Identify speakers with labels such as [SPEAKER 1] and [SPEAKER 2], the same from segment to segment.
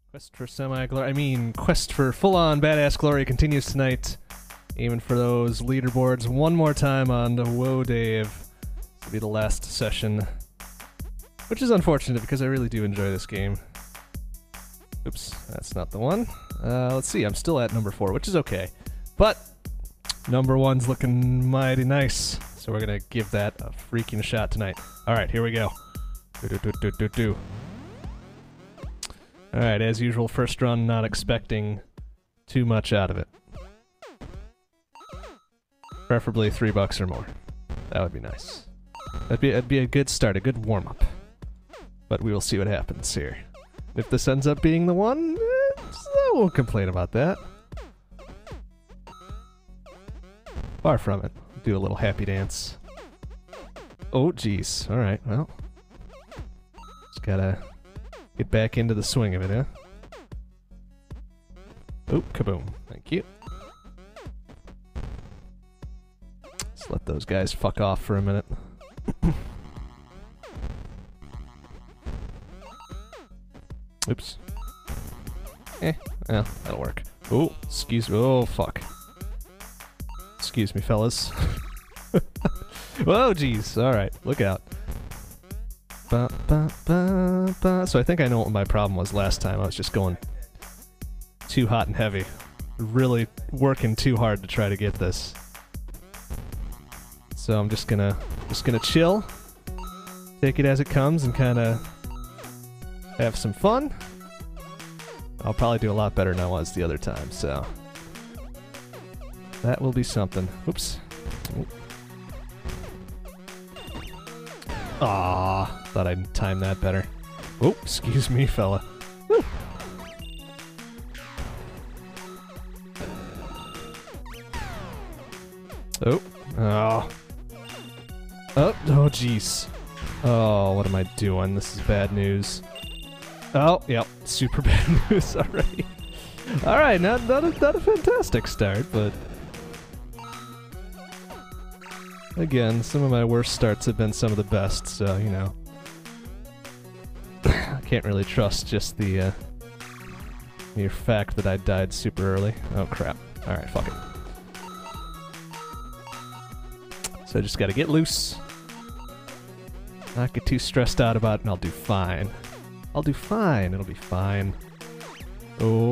[SPEAKER 1] Quest for full-on badass glory continues tonight. Aiming for those leaderboards one more time on the Woah Dave. This will be the last session. Which is unfortunate because I really do enjoy this game. Oops, that's not the one. Let's see, I'm still at number 4, which is okay. But number 1's looking mighty nice. So we're gonna give that a freaking shot tonight. Alright, here we go. Alright, as usual, first run, not expecting too much out of it. Preferably $3 or more. That would be nice. That'd be a good start, a good warm-up. But we will see what happens here. If this ends up being the one, I won't complain about that. Far from it. Do a little happy dance. Oh, jeez. Alright, well. Just gotta get back into the swing of it, huh? Oh, kaboom. Thank you. Let's let those guys fuck off for a minute. Oops. Well, that'll work. Oh, excuse me. Oh, fuck. Excuse me, fellas. Whoa, jeez. Alright, look out. So I think I know what my problem was last time. I was just going too hot and heavy. Really working too hard to try to get this. So I'm just gonna chill, take it as it comes, and kind of have some fun. I'll probably do a lot better than I was the other time, so that will be something. Oops. Ah, thought I'd time that better. Oh, excuse me, fella. Woo. Oh, oh. Oh, jeez. Oh, what am I doing? This is bad news. Oh, yep, super bad news already. Alright, not a fantastic start, but again, some of my worst starts have been some of the best, so, you know. I can't really trust just the mere fact that I died super early. Oh, crap. Alright, fuck it. So I just gotta get loose. Not get too stressed out about it, and I'll do fine. I'll do fine. It'll be fine. Oh,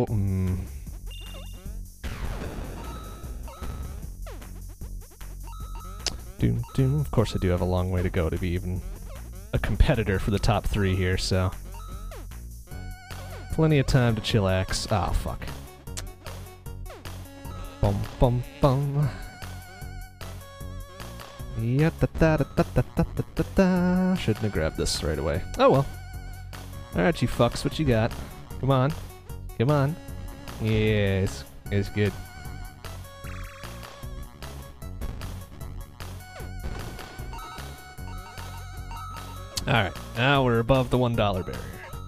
[SPEAKER 1] Doom, doom. Of course I do have a long way to go to be even a competitor for the top 3 here, so plenty of time to chillax. Ah, fuck. Bum, bum, bum. Yeah, shouldn't have grabbed this right away. Oh well. Alright, you fucks, what you got? Come on. Come on. Yes, it's good. Alright, now we're above the $1 barrier.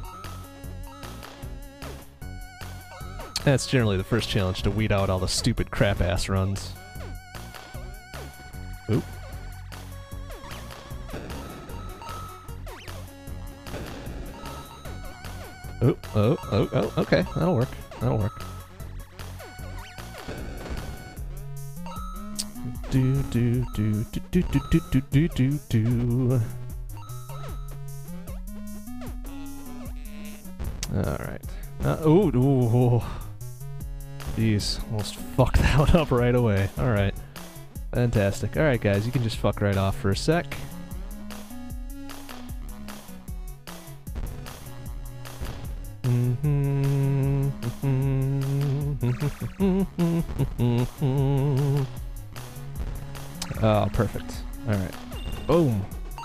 [SPEAKER 1] That's generally the first challenge, to weed out all the stupid crap-ass runs. Oop. Oh, okay, that'll work. That'll work. Do. Alright. Ooh. Jeez, almost fucked that one up right away. Alright. Fantastic. Alright, guys, you can just fuck right off for a sec. Oh, perfect. Alright. Boom.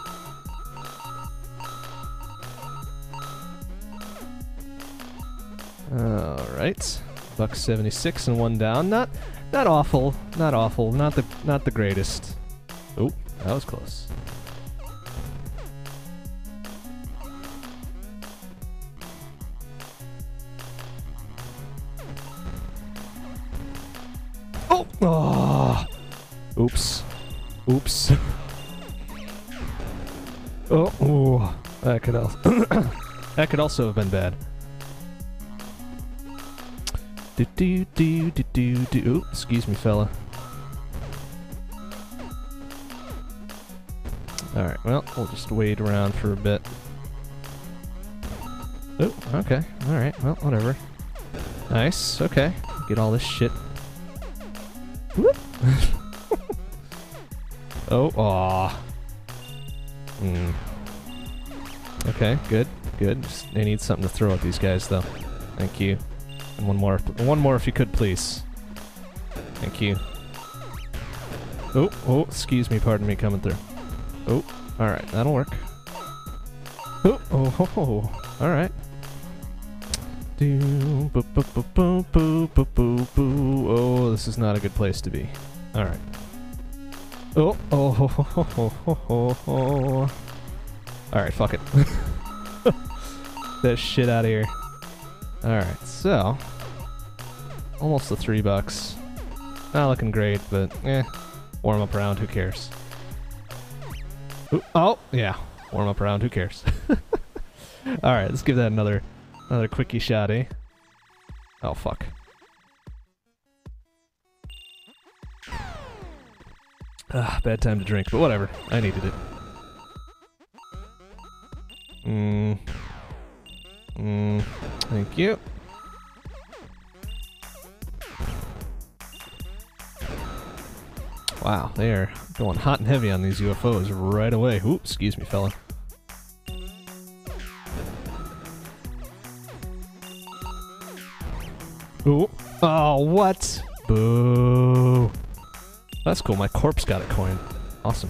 [SPEAKER 1] Alright. $1.76 and 1 down. Not awful. Not awful. Not the greatest. Oh, that was close. Oh! Oops. Oops. Oh, that could also that could also have been bad. Do do do do do do. Ooh, excuse me, fella. Alright, well, we'll just wait around for a bit. Oh, okay. Alright, well, whatever. Nice, okay. Get all this shit. Whoop! Oh, aw. Okay, good, good. Just, I need something to throw at these guys, though. Thank you. And one more if you could, please. Thank you. Oh, excuse me, pardon me, coming through. Oh, alright, that'll work. Oh, alright. Oh, this is not a good place to be. Alright. Oh. Alright, fuck it. That shit out of here. Alright, so. Almost the $3. Not looking great, but warm up round, who cares? Ooh, oh, yeah. Warm up round, who cares? Alright, let's give that another quickie shot, eh? Oh, fuck. Bad time to drink, but whatever. I needed it. Thank you. Wow, they are going hot and heavy on these UFOs right away. Ooh, excuse me, fella. Ooh. Oh, what? Boo. That's cool, my corpse got a coin. Awesome.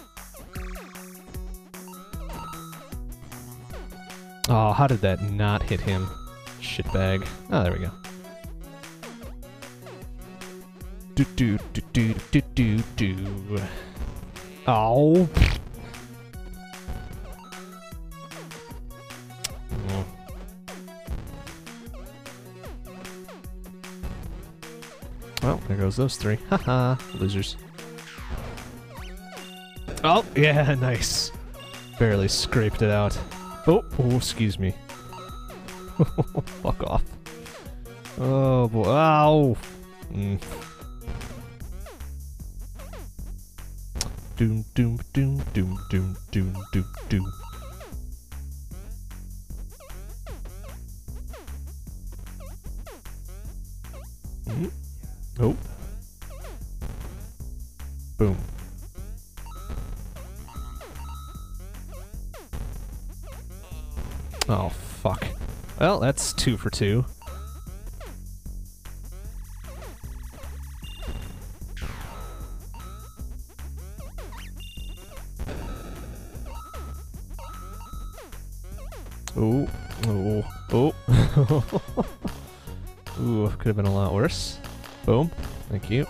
[SPEAKER 1] Oh, how did that not hit him? Shitbag. Oh, there we go. Do. Oh. Well, there goes those three. Haha, losers. Oh, yeah, nice. Barely scraped it out. Oh, excuse me. Fuck off. Oh, boy. Ow! Doom. Oh. Boom. Oh, fuck. Well, that's 2 for 2. Oh. Ooh, could have been a lot worse. Boom. Thank you.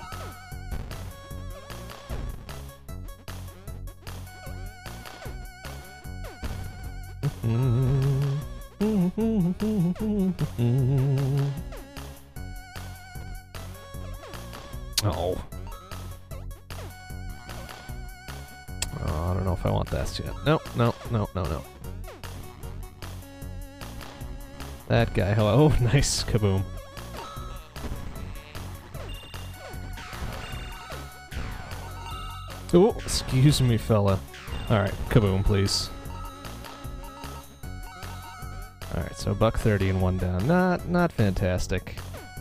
[SPEAKER 1] Oh. I don't know if I want that yet. No. That guy, oh, nice, kaboom. Oh, excuse me, fella. Alright, kaboom, please. Alright, so $1.30 and 1 down. Not fantastic.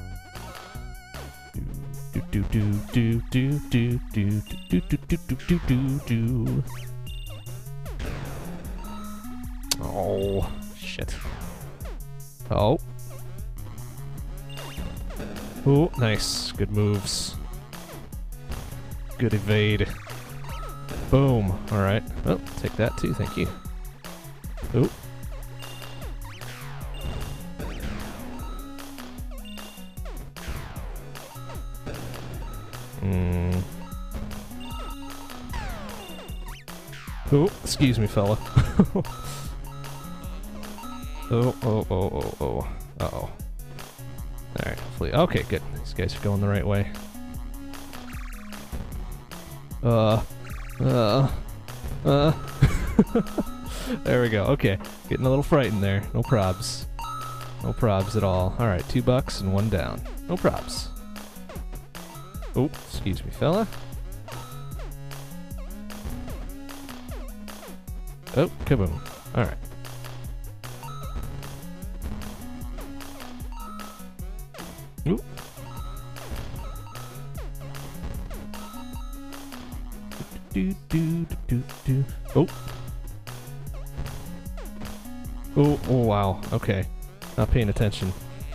[SPEAKER 1] Oh, shit. Oh. Oh, nice. Good moves. Good evade. Boom. Alright. Well, take that too, thank you. Oh. Oh, excuse me, fella. Oh. Uh-oh. Alright, hopefully. Okay, good. These guys are going the right way. There we go. Okay. Getting a little frightened there. No probs. No probs at all. Alright, $2 and 1 down. No probs. Oh, excuse me, fella. Oh, kaboom. Alright. Oop. Oh. Oh, wow. Okay. Not paying attention.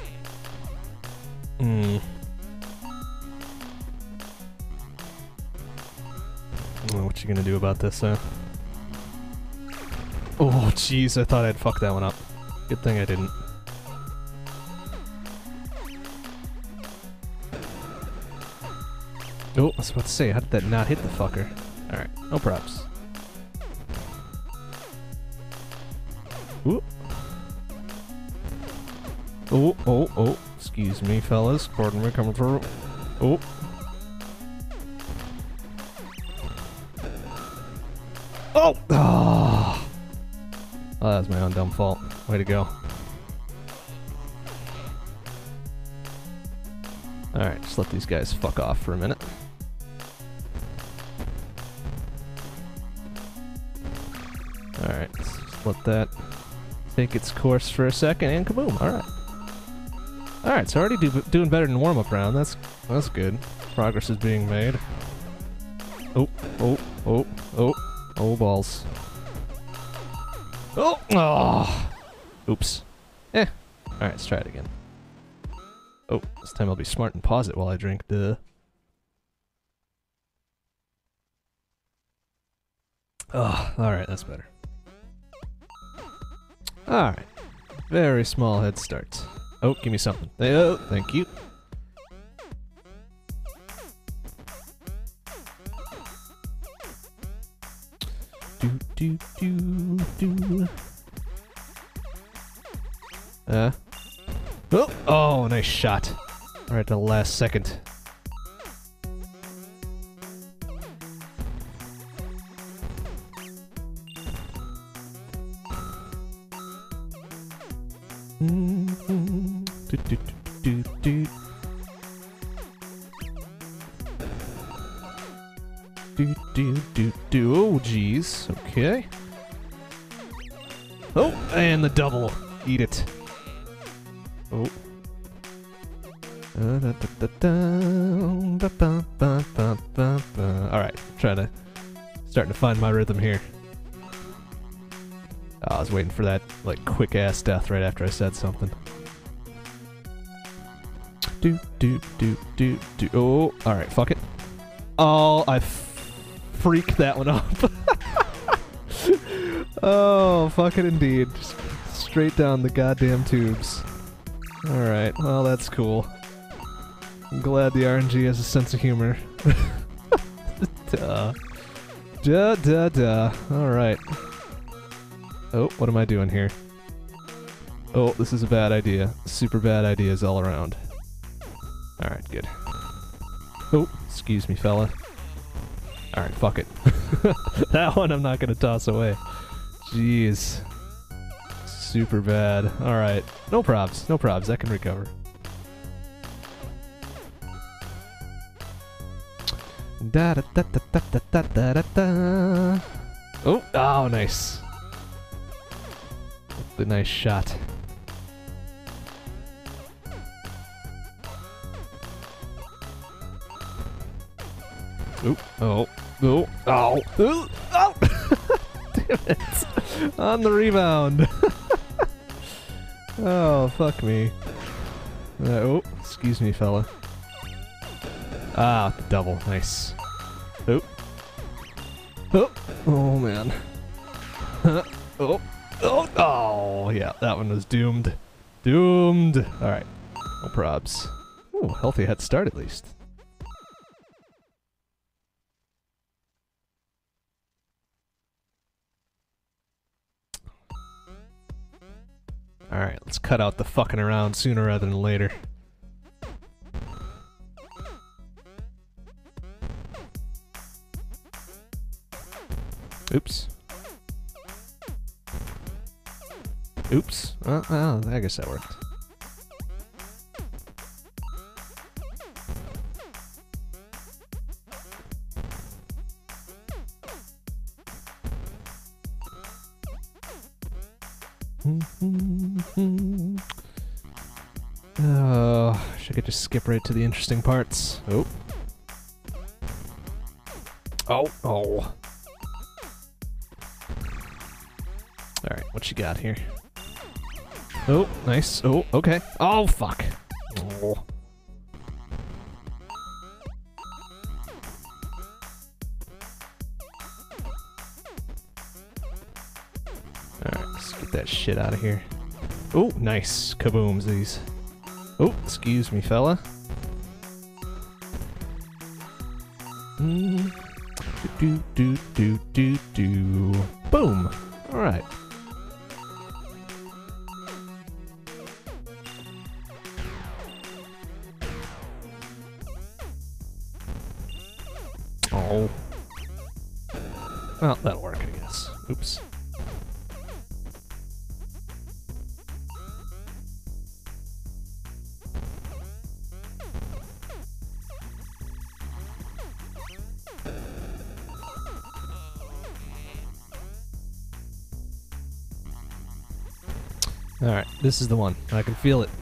[SPEAKER 1] Oh, what you gonna do about this, huh? Oh, jeez, I thought I'd fucked that one up. Good thing I didn't. Oh, I was about to say, how did that not hit the fucker? Alright, no props. Ooh. Oh, oh, oh. Excuse me, fellas. Pardon me, coming through. Oh. Oh! Oh, that was my own dumb fault. Way to go. Alright, just let these guys fuck off for a minute. Alright, just let that take its course for a second, and kaboom! Alright. Alright, so already doing better than warm-up round. That's good. Progress is being made. Oh, oh, oh, oh, oh, balls. Oh! Oh! Oops. Eh. Alright, let's try it again. Oh, this time I'll be smart and pause it while I drink. Duh. Oh, alright, that's better. Alright. Very small head start. Oh, give me something. Oh, thank you. Do, do, do, do. Oh, oh, nice shot. Right at the last second. Do, do, do, do. Do. Oh, jeez. Okay. Oh, and the double. Eat it. Oh. Alright, starting to find my rhythm here. Oh, I was waiting for that, like, quick-ass death right after I said something. Oh, alright, fuck it. Oh, I freaked that one up. Oh, fuck it indeed. Just straight down the goddamn tubes. Alright, well, that's cool. I'm glad the RNG has a sense of humor. Duh. Duh. Alright. Oh, what am I doing here? Oh, this is a bad idea. Super bad ideas all around. Alright, good. Oh, excuse me, fella. Alright, fuck it. That one I'm not gonna toss away. Jeez. Super bad. Alright. No probs. No probs. That can recover. Da da da da da da da da da. Oh! Oh, nice. The nice shot. Oop. Oh. Oh. Oh. Oh. Oh. Damn it. On the rebound. Oh, fuck me. Oh, excuse me, fella. Ah, the double. Nice. Oh. Oh. Oh, man. Oh. Oh. Oh, yeah, that one was doomed. Doomed. Alright. No probs. Ooh, healthy head start at least. Alright, let's cut out the fucking around sooner rather than later. Oops. Oops. Well, I guess that worked. Oh, I could just skip right to the interesting parts. Oh. Oh, oh. Alright, what you got here? Oh, nice. Oh, okay. Oh, fuck. Oh. Alright, let's get that shit out of here. Oh, nice. Kaboomsies. Oh, excuse me, fella. Do do do do do. Boom. All right. Oh. Well, that'll work, I guess. Oops. Alright, this is the one. I can feel it.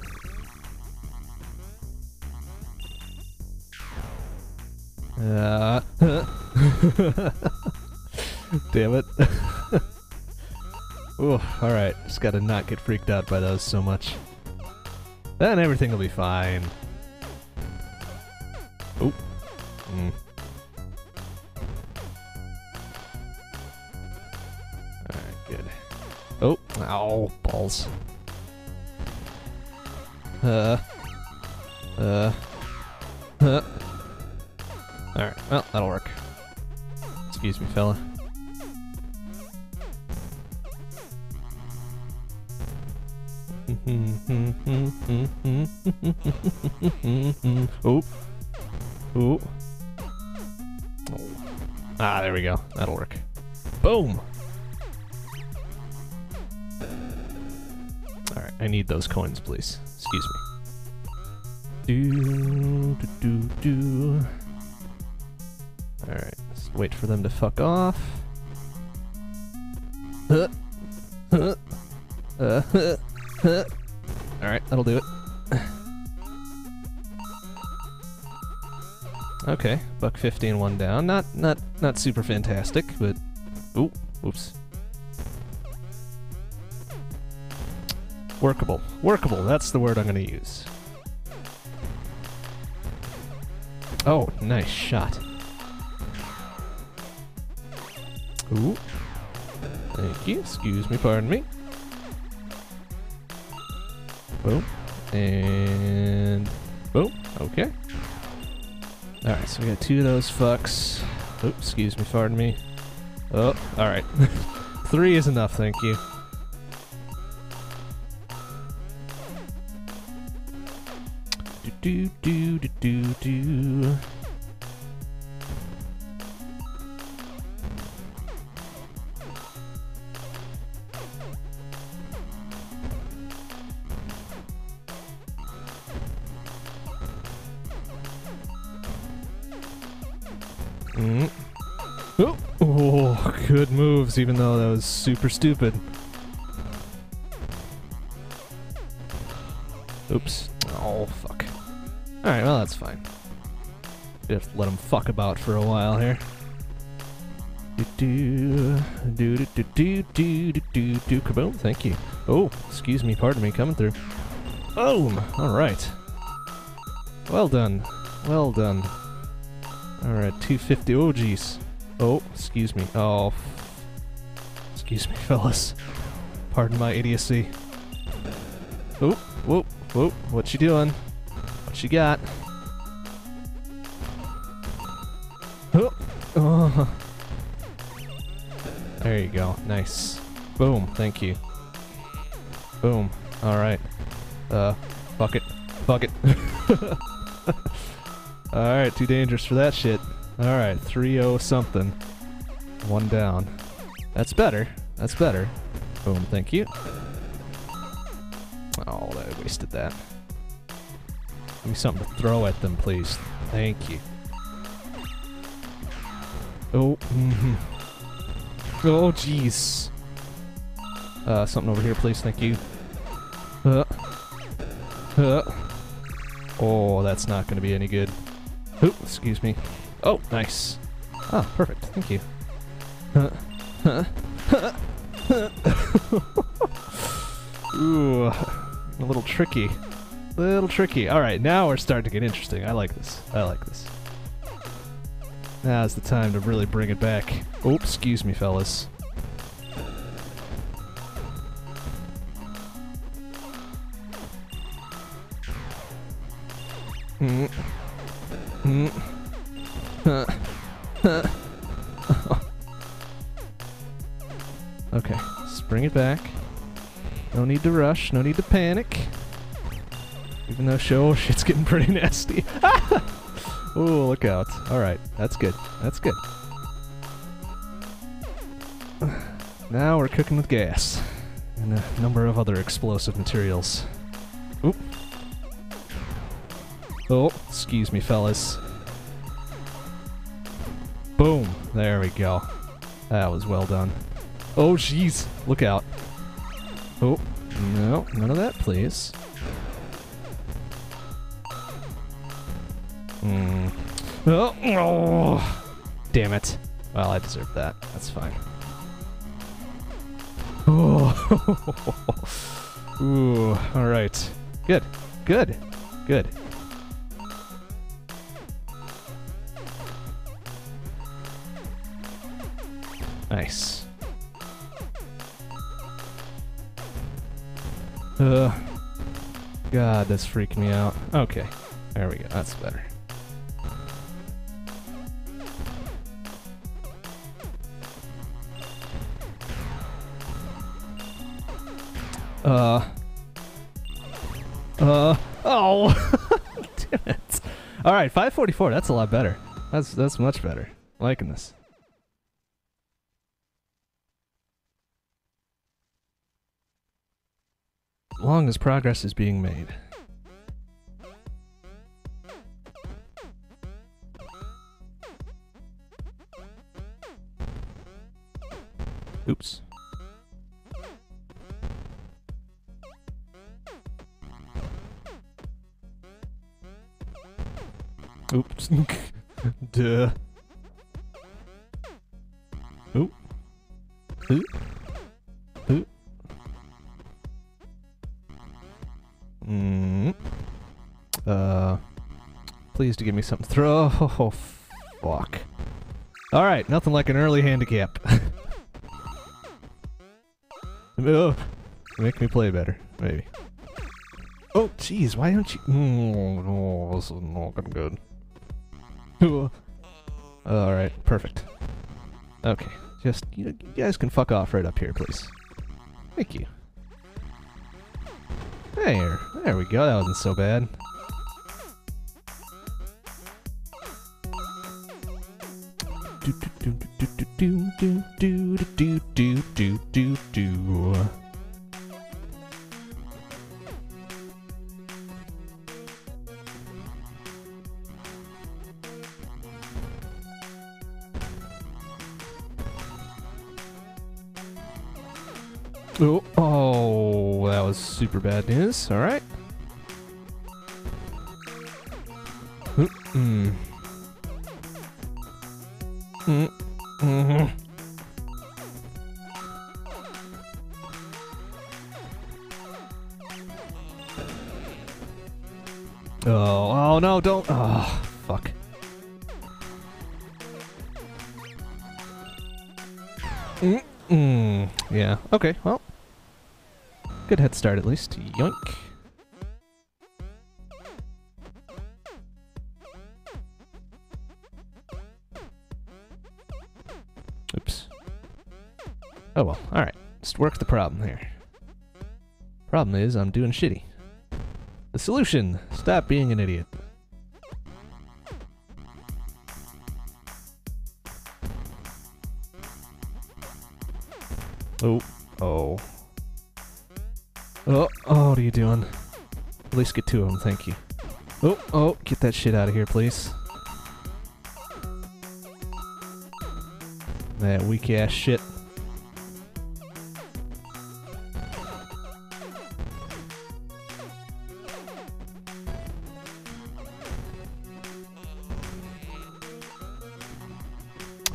[SPEAKER 1] Damn it. Ooh, alright. Just gotta not get freaked out by those so much. Then everything will be fine. Oh. Alright, good. Oh, ow, balls. Alright, well, that'll work. Excuse me, fella. Oh. Oh. Ah, there we go. That'll work. Boom! Alright, I need those coins, please. Excuse me. Do. Alright, let's wait for them to fuck off. Alright, that'll do it. Okay, $1.50 and one down. Not super fantastic, but ooh, oops. Workable. Workable, that's the word I'm gonna use. Oh, nice shot. Ooh. Thank you. Excuse me, pardon me. Boom. And boom. Okay. Alright, so we got 2 of those fucks. Oh, excuse me, pardon me. Oh, alright. 3 is enough, thank you. Do. Oh, good moves, even though that was super stupid. Oops. Oh, fuck. Alright, well, that's fine. We have to let him fuck about for a while here. Kaboom, thank you. Oh, excuse me, pardon me, coming through. Boom! Alright. Well done. Well done. Alright, 250. Oh, jeez. Oh, excuse me. Oh. Excuse me, fellas. Pardon my idiocy. Oh, whoa, whoa. What you doing? What you got? Oh. Oh. There you go. Nice. Boom. Thank you. Boom. Alright. Fuck it. Fuck it. Alright, too dangerous for that shit. Alright, 3-0 something. 1 down. That's better. That's better. Boom, thank you. Oh, I wasted that. Give me something to throw at them, please. Thank you. Oh, Oh, jeez. Something over here, please. Thank you. Oh, that's not going to be any good. Oop, excuse me. Oh, nice. Ah, perfect. Thank you. Ooh, a little tricky. Little tricky. Alright, now we're starting to get interesting. I like this. I like this. Now's the time to really bring it back. Oh, excuse me, fellas. Okay, just bring it back. No need to rush, no need to panic. Even though shit's getting pretty nasty. Oh, look out. Alright, that's good. That's good. Now we're cooking with gas. And a number of other explosive materials. Oop. Oh, excuse me, fellas. Boom. There we go. That was well done. Oh, jeez. Look out. Oh, no. None of that, please. Oh, oh. Damn it. Well, I deserve that. That's fine. Oh. Ooh, alright. Good. Good. Good. Nice. God, that's freaking me out. Okay. There we go. That's better. Oh! Damn it. Alright, 544, that's a lot better. That's much better. Liking this. As long as progress is being made. Oops. Oops. Duh. Oop. Oop. Oop. Please to give me something to throw. Oh, fuck. Alright, nothing like an early handicap. Make me play better, maybe. Oh, jeez, why don't you... Oh, this is not gonna be good. Alright, perfect. Okay, just, you guys can fuck off right up here, please. Thank you. There we go, that wasn't so bad. Oh, that was super bad news. All right. Oh no, don't. Oh, fuck. Yeah, okay, well. Good head start at least. Yoink. Oops. Oh well, alright. Just work the problem here. Problem is, I'm doing shitty. The solution! Stop being an idiot. Oh. Oh. Oh, what are you doing? At least get two of them, thank you. Oh, get that shit out of here, please. That weak ass shit.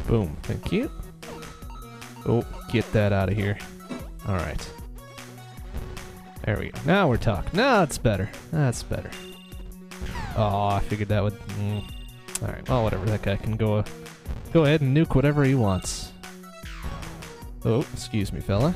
[SPEAKER 1] Boom. Thank you. Oh, get that out of here. Alright. There we go. Now we're talking. Now it's better. That's better. Oh, I figured that would... Alright, well, whatever. That guy can go ahead and nuke whatever he wants. Oh, excuse me, fella.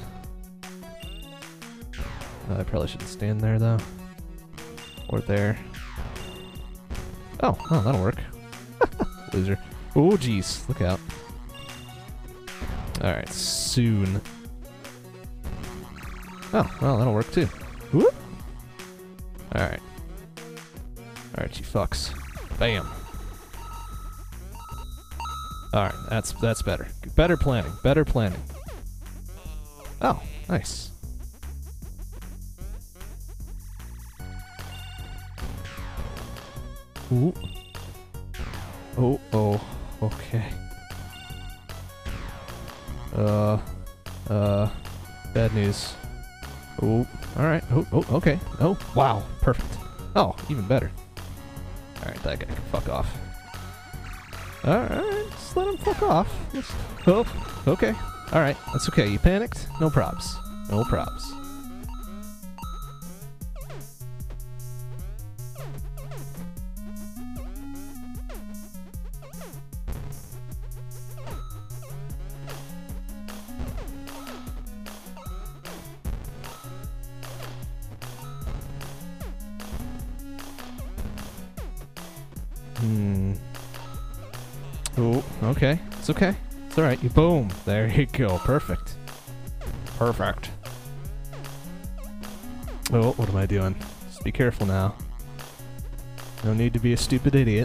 [SPEAKER 1] I probably shouldn't stand there, though. Or there. Oh, that'll work. Loser. Oh, jeez. Look out. Alright, soon. Oh, well, that'll work, too. Whoop! Alright. Alright, you fucks. Bam. Alright, that's better. Better planning. Better planning. Oh, nice. Ooh. Oh, okay. Bad news. Oh, alright. Oh, okay. Oh, wow. Perfect. Oh, even better. Alright, that guy can fuck off. Alright, just let him fuck off. Oh, okay. Alright, that's okay. You panicked? No probs. No probs. Oh, okay. It's okay. It's alright. You boom. There you go. Perfect. Perfect. Oh, what am I doing? Just be careful now. No need to be a stupid idiot.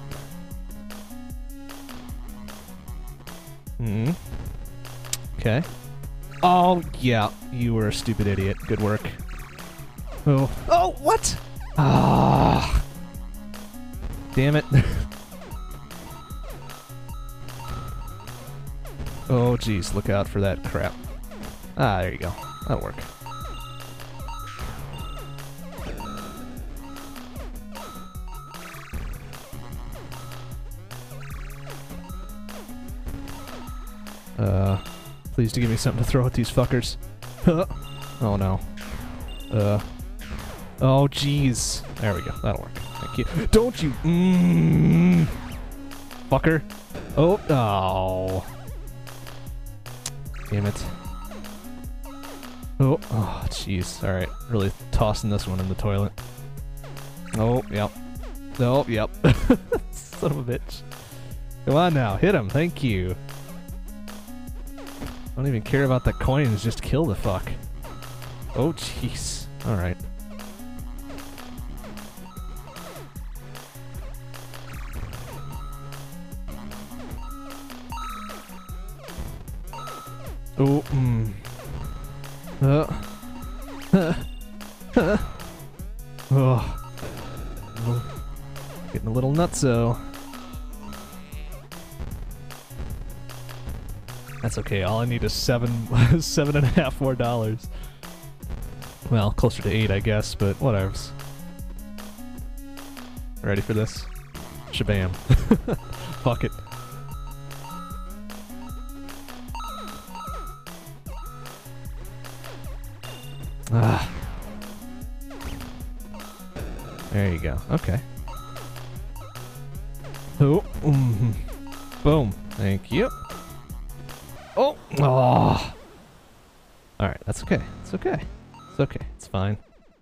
[SPEAKER 1] Okay. Oh, yeah. You were a stupid idiot. Good work. Oh. Oh, what? Ah. Damn it. Oh, jeez, look out for that crap. Ah, there you go. That'll work. Please do give me something to throw at these fuckers. Oh, no. Oh, jeez. There we go. That'll work. Thank you. Don't you... Fucker. Oh, oh. Damn it. Oh, jeez. Alright, really tossing this one in the toilet. Oh, yep. Oh, yep. Son of a bitch. Come on now, hit him. Thank you. I don't even care about the coins, just kill the fuck. Oh, jeez. Alright. Oh, oh. Getting a little nutso. That's okay, all I need is $7.5 more. Well, closer to 8, I guess, but whatevs. Ready for this? Shabam. Fuck it. Ah. There you go. Okay. Oh. Boom. Thank you. Oh. Oh. Alright, that's okay. It's okay. It's okay. It's fine.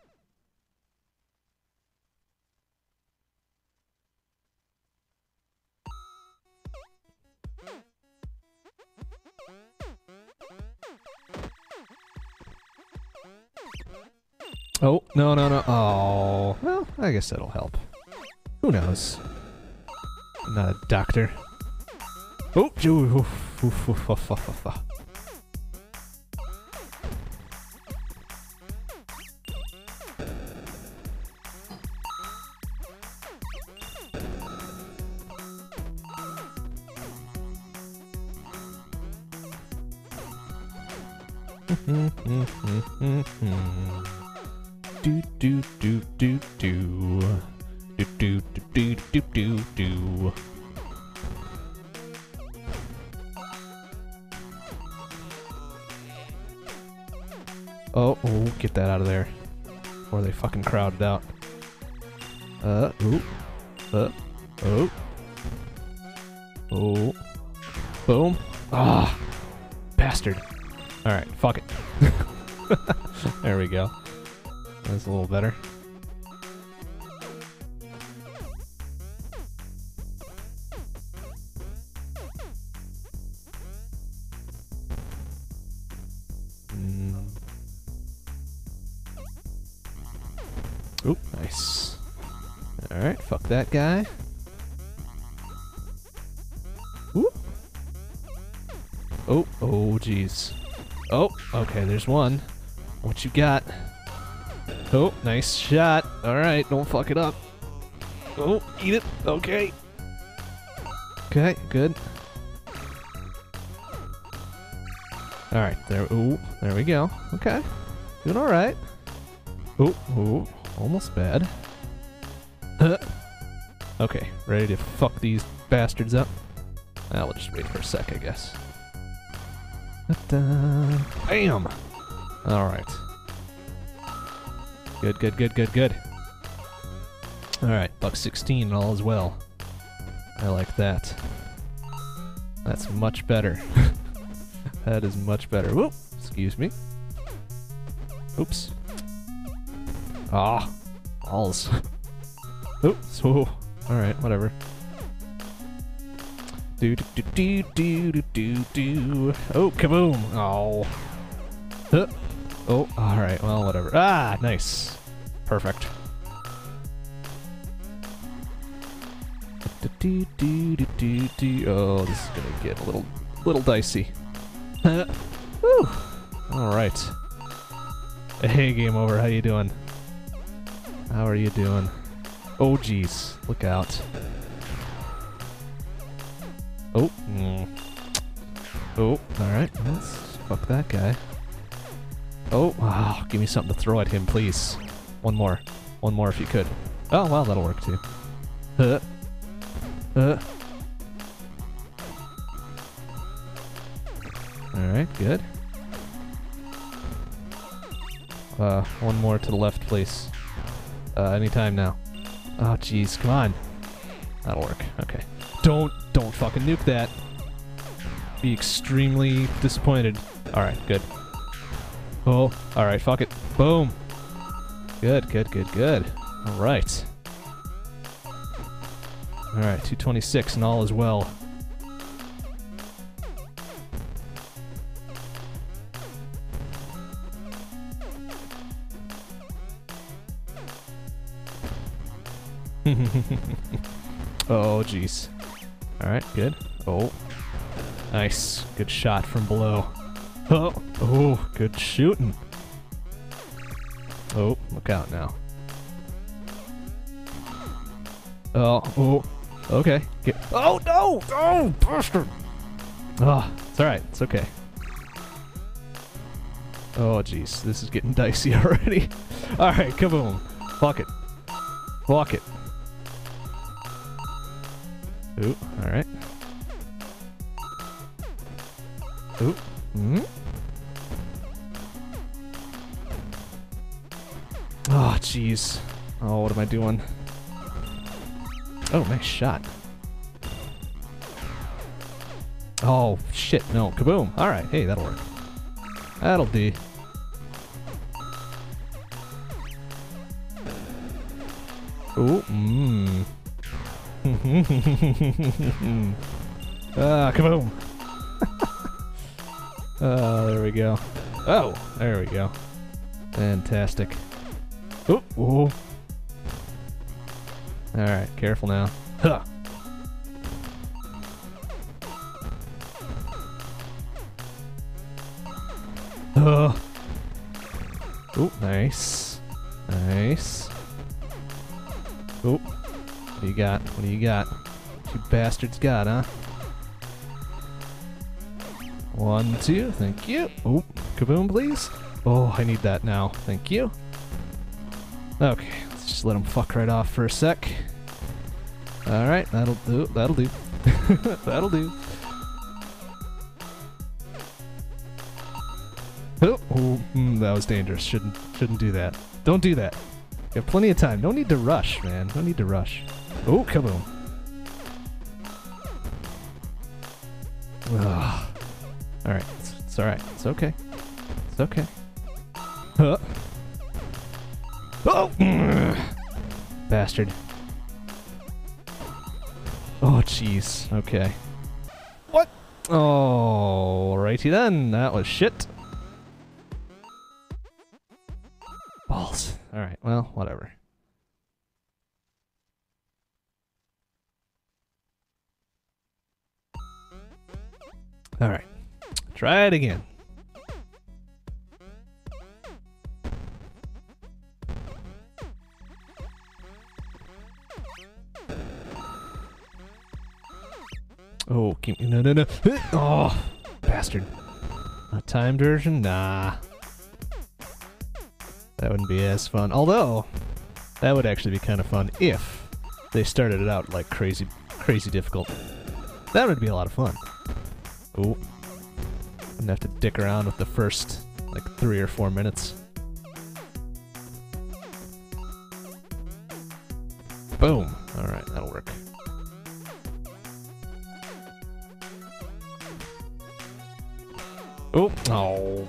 [SPEAKER 1] Oh, no. Oh. Well, I guess that'll help. Who knows? I'm not a doctor. Oh, do do do do do do do do do do do. Oh, get that out of there. Or they fucking crowded out. Oh. Boom. Ah, bastard. Alright, fuck it. There we go. That's a little better. Oop, nice. Alright, fuck that guy. Oop. Oh, jeez. Oh, okay, there's one. What you got? Oh, nice shot. Alright, don't fuck it up. Oh, eat it. Okay. Okay, good. Alright, there we go. Okay. Doing alright. Oh, almost bad. Okay, ready to fuck these bastards up? We'll just wait for a sec, I guess. Bam! Alright. Good. Alright, buck 16 all is well. I like that. That's much better. That is much better. Whoop! Excuse me. Oops. Ah! Balls. Oops. Oh. Alright, whatever. Do. Oh, kaboom! Oh. Oh, alright, well, whatever. Ah, nice. Perfect. Oh, this is gonna get a little dicey. Woo! Alright. Hey, game over, how you doing? How are you doing? Oh, jeez. Look out. Oh. Oh, alright. Let's fuck that guy. Oh, give me something to throw at him, please. One more. One more if you could. Oh, well, that'll work too. Alright, good. One more to the left, please. Anytime now. Oh, jeez, come on. That'll work. Okay. Don't fucking nuke that. Be extremely disappointed. Alright, good. Oh, alright, fuck it. Boom. Good. Alright. Alright, 226 and all is well. Oh, jeez. Alright, good. Oh. Nice. Good shot from below. Oh, good shooting. Oh, look out now. Oh, okay. Oh, no! Oh, bastard! Oh, it's alright. It's okay. Oh, jeez. This is getting dicey already. Alright, kaboom. Fuck it. Fuck it. Ooh, alright. Ooh. Oh, jeez. Oh, what am I doing? Oh, nice shot. Oh, shit, no. Kaboom. Alright, hey, that'll work. That'll do. Ooh, kaboom. There we go. Oh, there we go. Fantastic. Ooh. Alright, careful now. Huh. Ooh, nice. Nice. Ooh. What do you got? What do you got? What you bastards got, huh? 1, 2, thank you. Oh, kaboom, please. Oh, I need that now. Thank you. Okay, let's just let him fuck right off for a sec. Alright, that'll do. That'll do. That'll do. that was dangerous. Shouldn't do that. Don't do that. You have plenty of time. No need to rush, man. No need to rush. Oh, kaboom. Ugh. Alright. It's alright. It's okay. It's okay. Huh. Oh! Bastard. Oh, jeez. Okay. What? Oh, righty then. That was shit. Balls. Alright, well, whatever. Alright. Try it again. Oh, keep me. No. Oh, bastard. A timed version? Nah. That wouldn't be as fun. Although, that would actually be kind of fun if they started it out like crazy difficult. That would be a lot of fun. Oh. Wouldn't have to dick around with the first, like, 3 or 4 minutes. Boom. Alright, that'll work. Oh. Oh.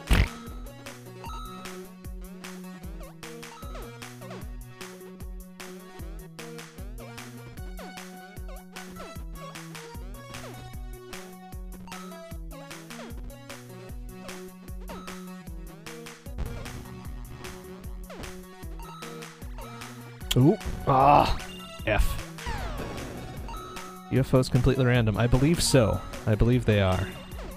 [SPEAKER 1] Ooh. Ah. F. UFO's completely random. I believe so. I believe they are.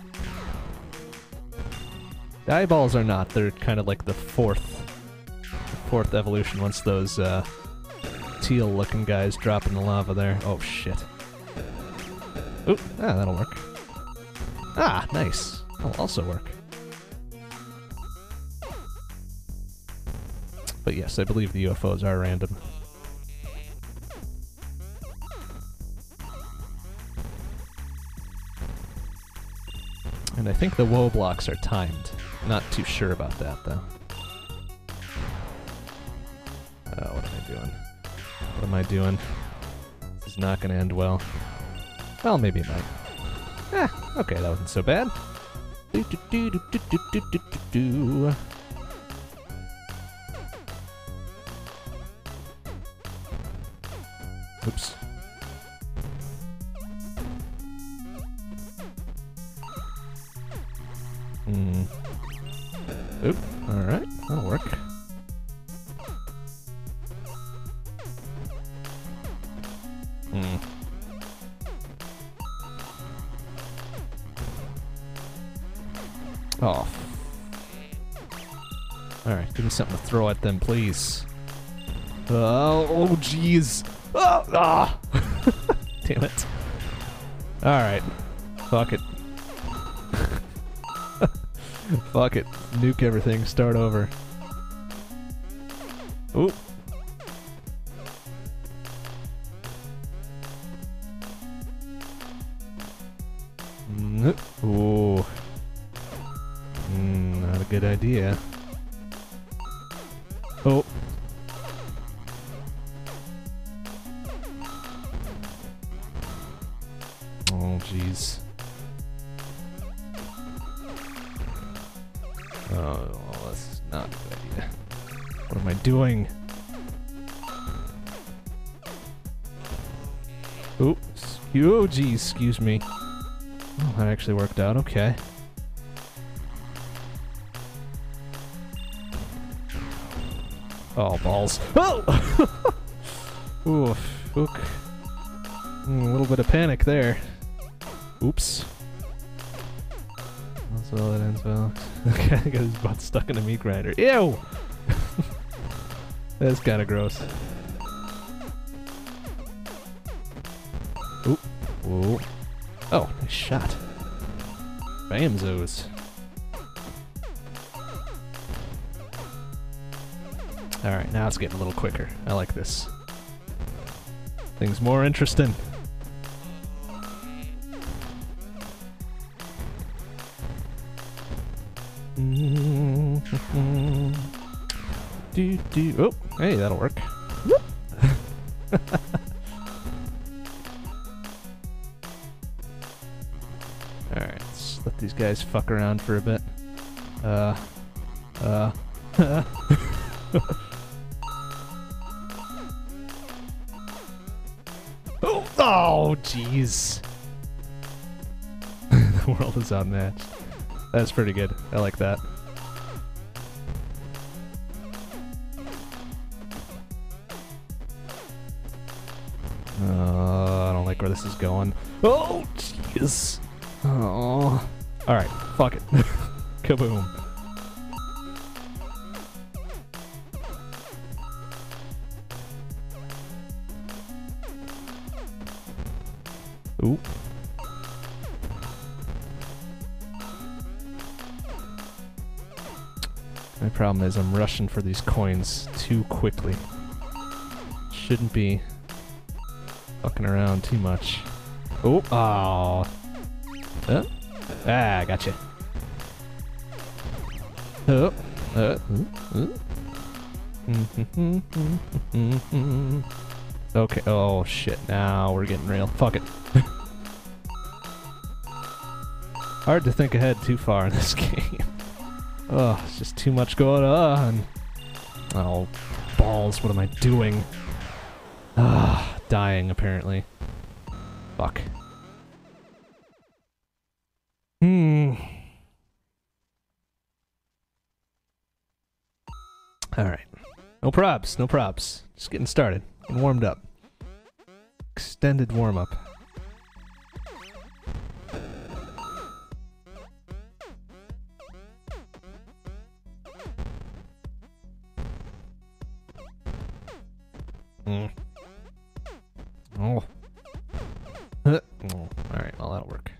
[SPEAKER 1] The eyeballs are not. They're kind of like the fourth evolution once those teal-looking guys drop in the lava there. Oh, shit. Ooh. Ah, that'll work. Ah, nice. That'll also work. But yes, I believe the UFOs are random. And I think the woe blocks are timed. Not too sure about that, though. What am I doing? What am I doing? This is not going to end well. Well, maybe it might. Okay, that wasn't so bad. Oops. Oop, alright, that'll work. Oh. Alright, give me something to throw at them, please. Oh, jeez. Oh, ah! Damn it. Alright. Fuck it. Fuck it. Nuke everything. Start over. Ooh. Ooh. Not a good idea. Oh. Oh, jeez. Oh, well, this is not a good idea. What am I doing? Oh, geez, excuse me. Oh, that actually worked out, okay. Oh, balls. Oh! Oof, ook. A little bit of panic there. Oops. That's all that ends well. Okay, I got his butt stuck in a meat grinder. Ew! That's kinda gross. Oop. Whoa. Oh, nice shot. Bamzos. Alright, now it's getting a little quicker. I like this. Things more interesting. Oh, hey, that'll work. Alright, let's let these guys fuck around for a bit. Oh, jeez. The world is outmatched. That's pretty good. I like that. I don't like where this is going. Oh, jeez. Oh. Alright, fuck it. Kaboom. Ooh. My problem is I'm rushing for these coins too quickly. Shouldn't be fucking around too much. Oh, oh. Ah, gotcha. Oh, okay, oh shit, now we're getting real. Fuck it. Hard to think ahead too far in this game. Oh, it's just too much going on. Oh, balls, what am I doing? Ah, dying apparently. Fuck. Alright. No probs, no probs. Just getting started. Getting warmed up. Extended warm-up. Oh. Alright, well that'll work.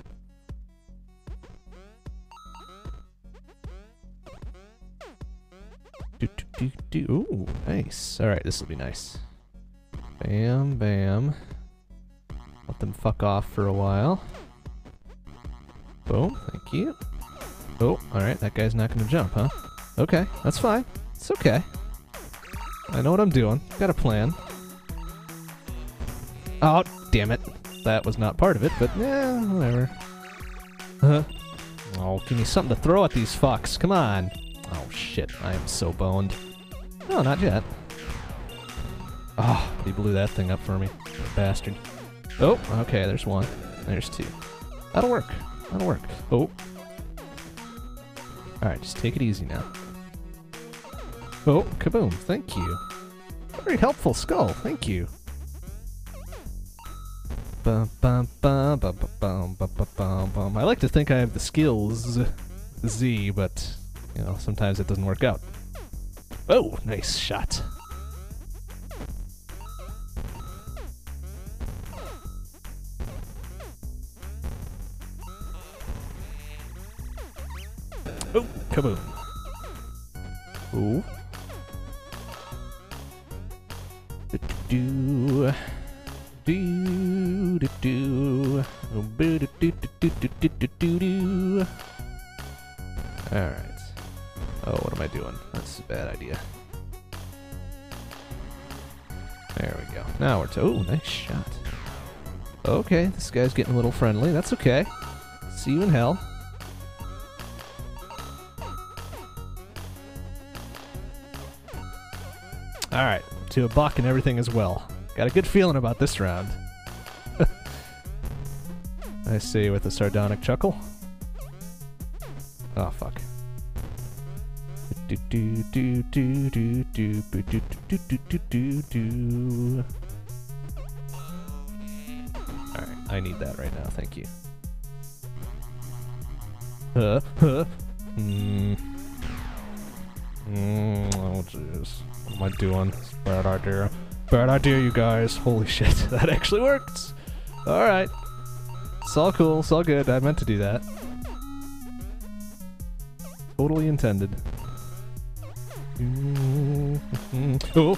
[SPEAKER 1] Ooh, nice. Alright, this will be nice. Bam, bam. Let them fuck off for a while. Boom, thank you. Oh, alright, that guy's not gonna jump, huh? Okay, that's fine. It's okay. I know what I'm doing. Got a plan. Oh, damn it. That was not part of it, but yeah, whatever. Oh, give me something to throw at these fucks. Come on. Oh, shit. I am so boned. No, not yet. Oh, he blew that thing up for me. Bastard. Oh, okay, there's one. There's two. That'll work. That'll work. Oh. Alright, just take it easy now. Oh, kaboom. Thank you. Very helpful skull. Thank you. I like to think I have the skills Z, but, you know, sometimes it doesn't work out. Oh, nice shot. Oh, kaboom. Ooh. Do. Do do do. Do do do do do do do. All right. Oh, what am I doing? That's a bad idea. There we go. Now we're to. Oh, nice shot. Okay, this guy's getting a little friendly. That's okay. See you in hell. All right, to a buck and everything as well. Got a good feeling about this round. I say with a sardonic chuckle. Oh fuck. Alright, I need that right now, thank you. Oh jeez. What am I doing? It's a bad idea. Bad idea, you guys. Holy shit, that actually worked! Alright. It's all cool, it's all good. I meant to do that. Totally intended. Oh!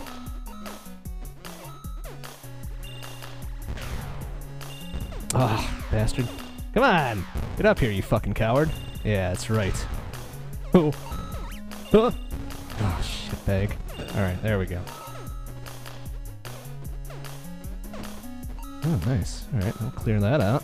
[SPEAKER 1] Ah, bastard. Come on! Get up here, you fucking coward. Yeah, that's right. Oh. Oh, shitbag. Alright, there we go. Oh, nice. Alright, I'll clear that out.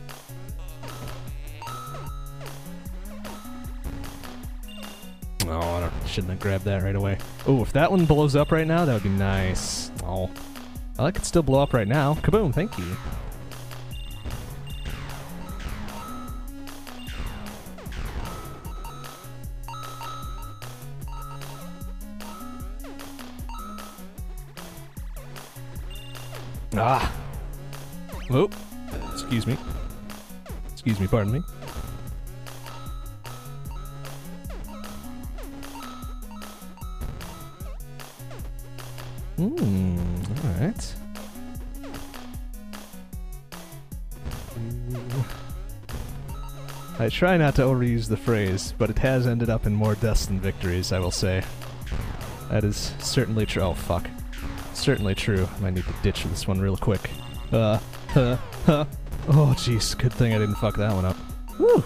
[SPEAKER 1] Oh, shouldn't have grabbed that right away. Oh, if that one blows up right now, that would be nice. Oh. Well, it could still blow up right now. Kaboom, thank you. Ah! Whoa. Excuse me. Excuse me, pardon me. Alright. I try not to overuse the phrase, but it has ended up in more deaths than victories, I will say. That is certainly true. Oh, fuck. Certainly true. I might need to ditch this one real quick. Oh, jeez. Good thing I didn't fuck that one up. Woo!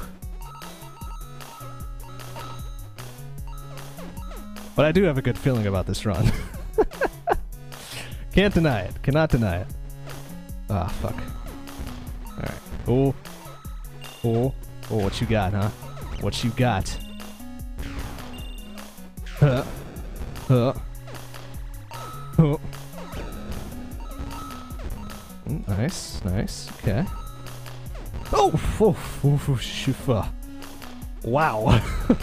[SPEAKER 1] But I do have a good feeling about this run. Can't deny it. Cannot deny it. Ah, fuck. Alright. Oh. Oh. Oh, what you got, huh? What you got? Oh. Nice, nice. Okay. Oh! Shufa. Wow.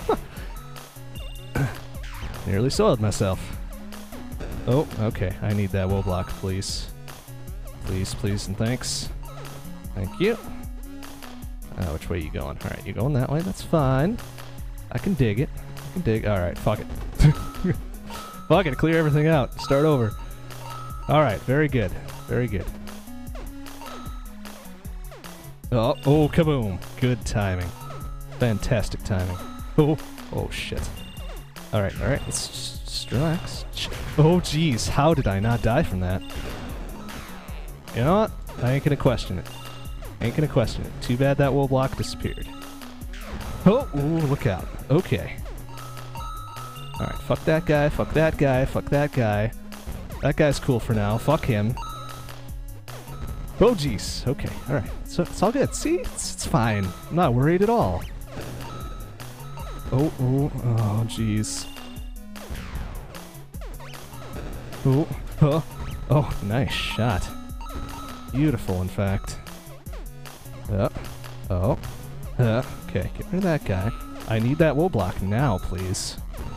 [SPEAKER 1] Nearly soiled myself. Oh, okay. I need that woe block, please. Please, please, and thanks. Thank you. Which way are you going? Alright, you going that way? That's fine. I can dig it. I can dig. Alright, fuck it. Fuck it, clear everything out. Start over. Alright, very good. Very good. Oh, oh, kaboom. Good timing. Fantastic timing. Oh, oh shit. Alright, alright, let's just relax. Oh, jeez, how did I not die from that? You know what? I ain't gonna question it. Ain't gonna question it. Too bad that wool block disappeared. Oh, ooh, look out. Okay. Alright, fuck that guy, fuck that guy, fuck that guy. That guy's cool for now. Fuck him. Oh, jeez. Okay, alright. So it's all good. See? It's fine. I'm not worried at all. Oh, oh, oh, jeez. Oh, oh, oh, nice shot. Beautiful, in fact. Oh, okay, get rid of that guy. I need that wool block now, please.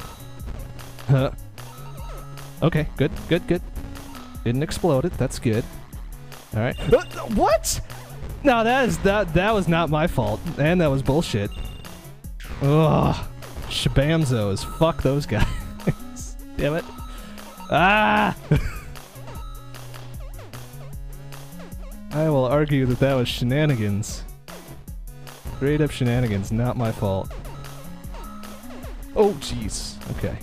[SPEAKER 1] Okay, good, good, good. Didn't explode it, that's good. Alright. What?! No, that was not my fault, and that was bullshit. Ugh. Shabamzos. Fuck those guys. Damn it. Ah! I will argue that that was shenanigans. Straight up shenanigans, not my fault. Oh, jeez. Okay.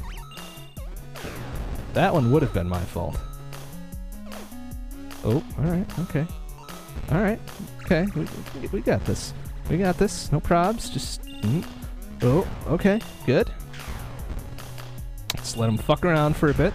[SPEAKER 1] That one would have been my fault. Oh, alright, okay. Alright, okay, we got this. We got this, no probs, just... Oh, okay, good. Let's let him fuck around for a bit.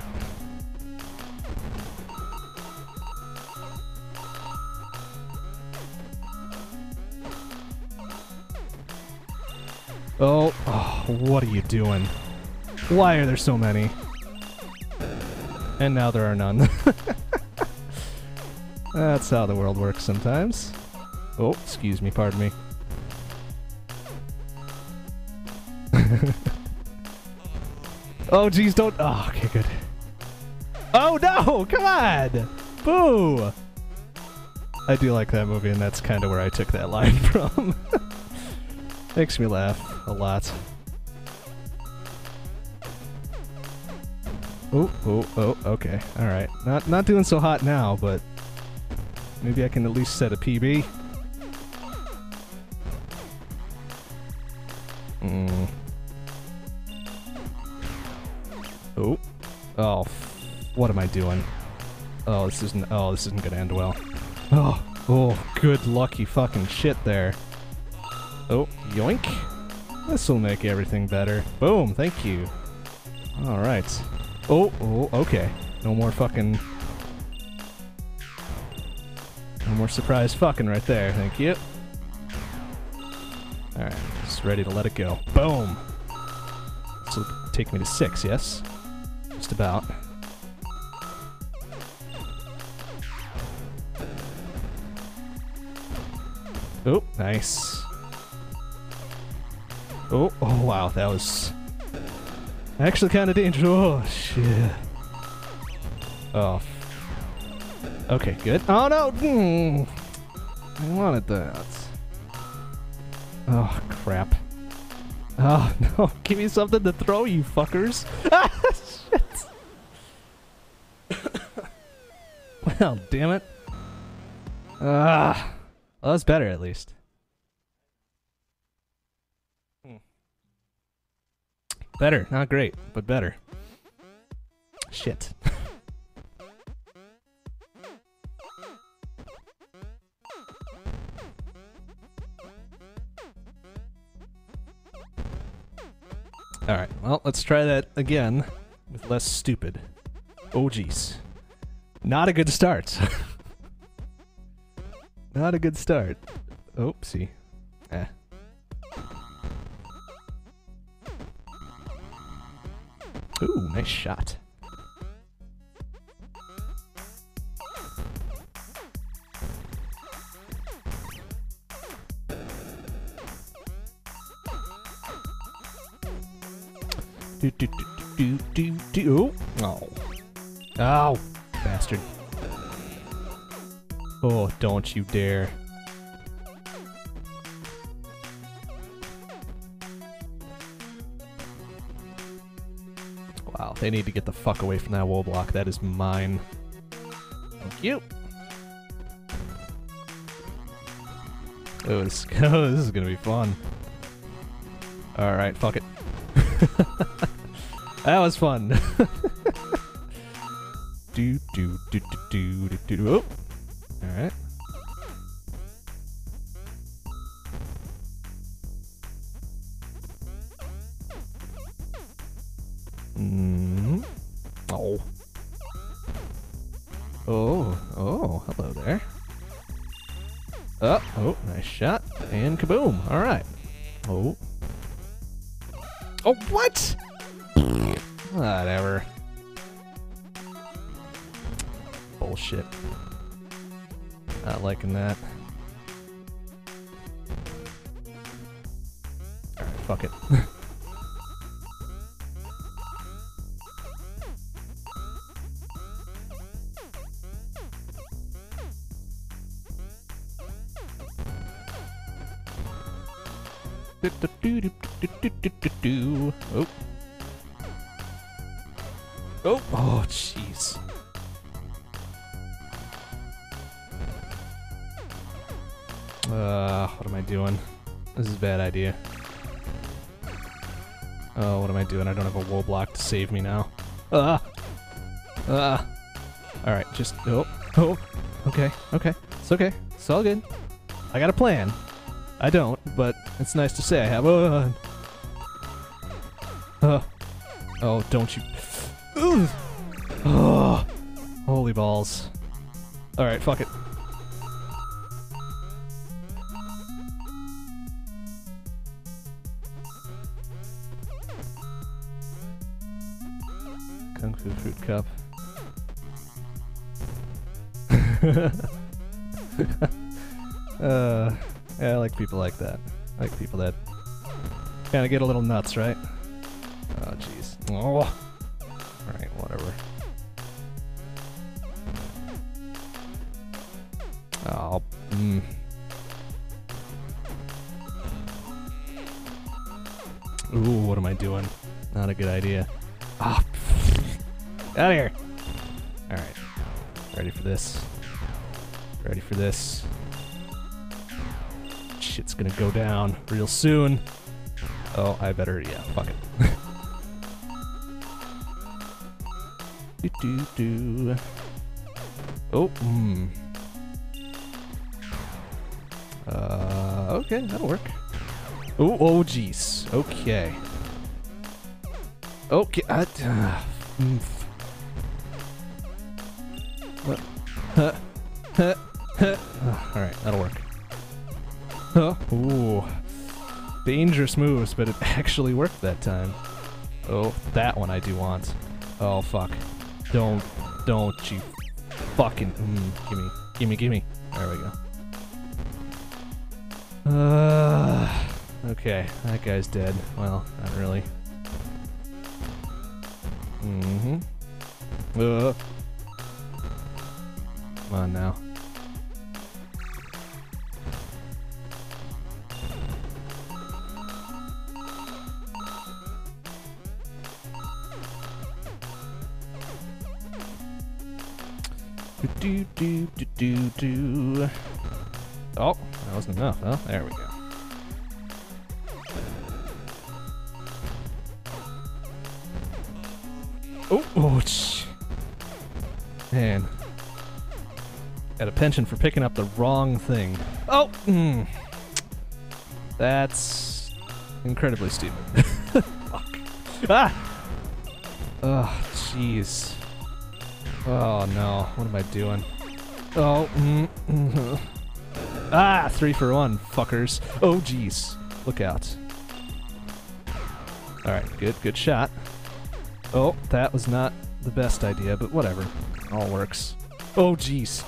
[SPEAKER 1] Oh, what are you doing? Why are there so many? And now there are none. That's how the world works sometimes. Oh, excuse me, pardon me. Oh, geez, don't... Oh, okay, good. Oh, no! Come on! Boo! I do like that movie, and that's kind of where I took that line from. Makes me laugh a lot. Oh, oh, oh, okay. Alright. Not doing so hot now, but... maybe I can at least set a PB. Oh. Oh, what am I doing? Oh, this isn't gonna end well. Oh. Oh, good lucky fucking shit there. Oh, yoink. This'll make everything better. Boom, thank you. Alright. Oh, okay. No more fucking... No more surprise fucking right there, thank you. Alright, just ready to let it go. Boom! This will take me to 6, yes? Just about. Oh, nice. Oh, wow, that was actually kind of dangerous. Oh, shit. Oh. Okay, good. Oh, no! I wanted that. Oh, crap. Oh, no. Give me something to throw, you fuckers. Ah, shit. Well, damn it. Ah. Well, that's better, at least. Better. Not great, but better. Shit. Alright, well, let's try that again with less stupid. Oh, jeez. Not a good start. Not a good start. Oopsie. Eh. Ooh, nice shot. Do. Oh. Oh, bastard. Oh, don't you dare. Wow, they need to get the fuck away from that wool block. That is mine. Thank you. Oh, this is gonna be fun. Alright, fuck it. That was fun. Oh. Alright. Oh. Oh, hello there. Oh, nice shot. And kaboom. Alright. Oh. Oh, what? Whatever. Bullshit. Not liking that. Alright, fuck it. Oh. Oh, jeez. What am I doing? This is a bad idea. Oh, what am I doing? I don't have a wool block to save me now. Alright, just... Oh. Okay. It's okay. It's all good. I got a plan. I don't, but it's nice to say I have. Oh, don't you... Ugh. Oh, holy balls. Alright, fuck it. Kung Fu Fruit Cup. Yeah, I like people like that. I like people that kind of get a little nuts, right? Oh, jeez. Oh. Alright, whatever. Oh, Ooh, what am I doing? Not a good idea. Ah, out of here! Alright. Ready for this. Ready for this. Shit's gonna go down real soon. Oh, I better, yeah, fuck it. Oh, Okay, that'll work. Oh, jeez. Okay. Okay. Alright, that'll work. Ooh. Dangerous moves, but it actually worked that time. Oh, that one I do want. Oh, fuck. Don't you fucking... gimme. There we go. Okay, that guy's dead. Well, not really. Come on now. Do. Oh, that wasn't enough. Oh, there we go. Oh, man. Got a penchant for picking up the wrong thing. Oh, that's incredibly stupid. Fuck. Ah! Oh, jeez. Oh no, what am I doing? Oh, Ah, 3 for 1, fuckers. Oh, jeez. Look out. Alright, good shot. Oh, that was not the best idea, but whatever. All works. Oh, jeez.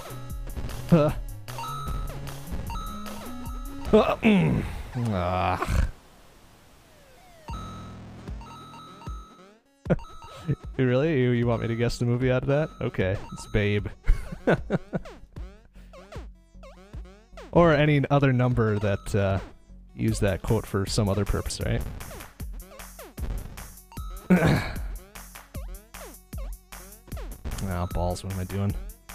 [SPEAKER 1] Really? You want me to guess the movie out of that? Okay, it's Babe. Or any other number that used that quote for some other purpose, right? Oh, balls, what am I doing?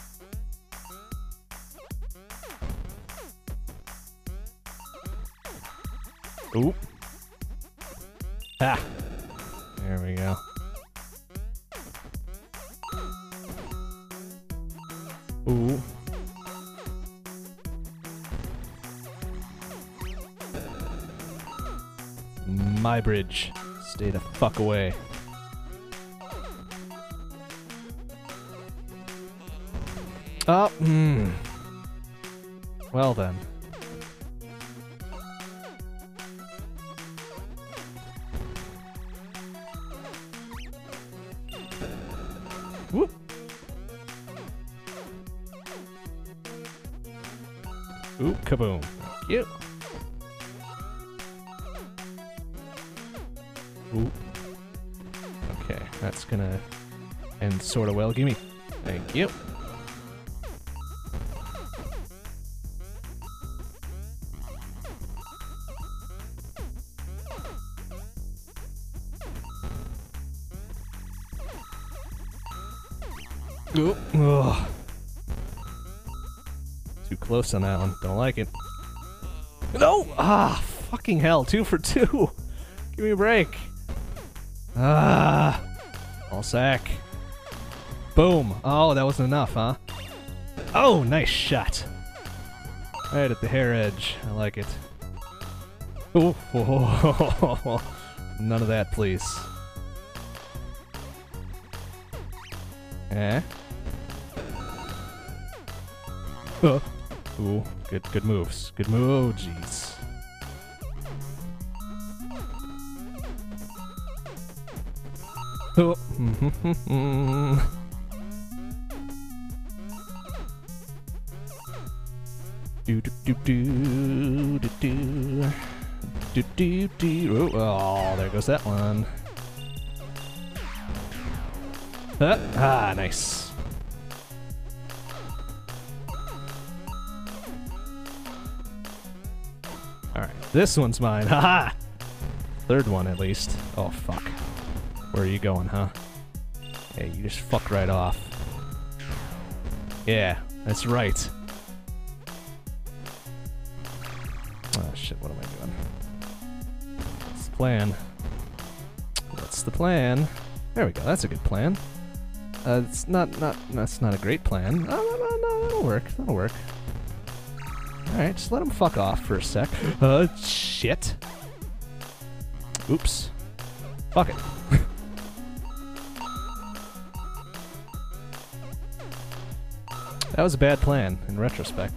[SPEAKER 1] Ooh. Ah! There we go. Ooh. My bridge. Stay the fuck away. Oh, Well then. Whoop. Ooh, kaboom. Thank you. Ooh. Okay, that's gonna end sorta well. Gimme. Thank you. Ooh. Ugh. Too close on that one. Don't like it. No! Ah, fucking hell. 2 for 2. Give me a break. Ah. All sack. Boom. Oh, that wasn't enough, huh? Oh, nice shot. Right at the hair edge. I like it. Ooh. None of that, please. Eh? Ooh, good moves. Good move. Oh, jeez. Oh. Oh, there goes that one. Ah, nice. Alright, this one's mine. Haha! Third one, at least. Oh, fuck. Where are you going, huh? Hey, you just fuck right off. Yeah, that's right. Oh, shit, what am I doing? What's the plan? What's the plan? There we go, that's a good plan. It's that's not a great plan. Oh, no, that'll work, that'll work. Alright, just let him fuck off for a sec. Shit. Oops. Fuck it. That was a bad plan, in retrospect.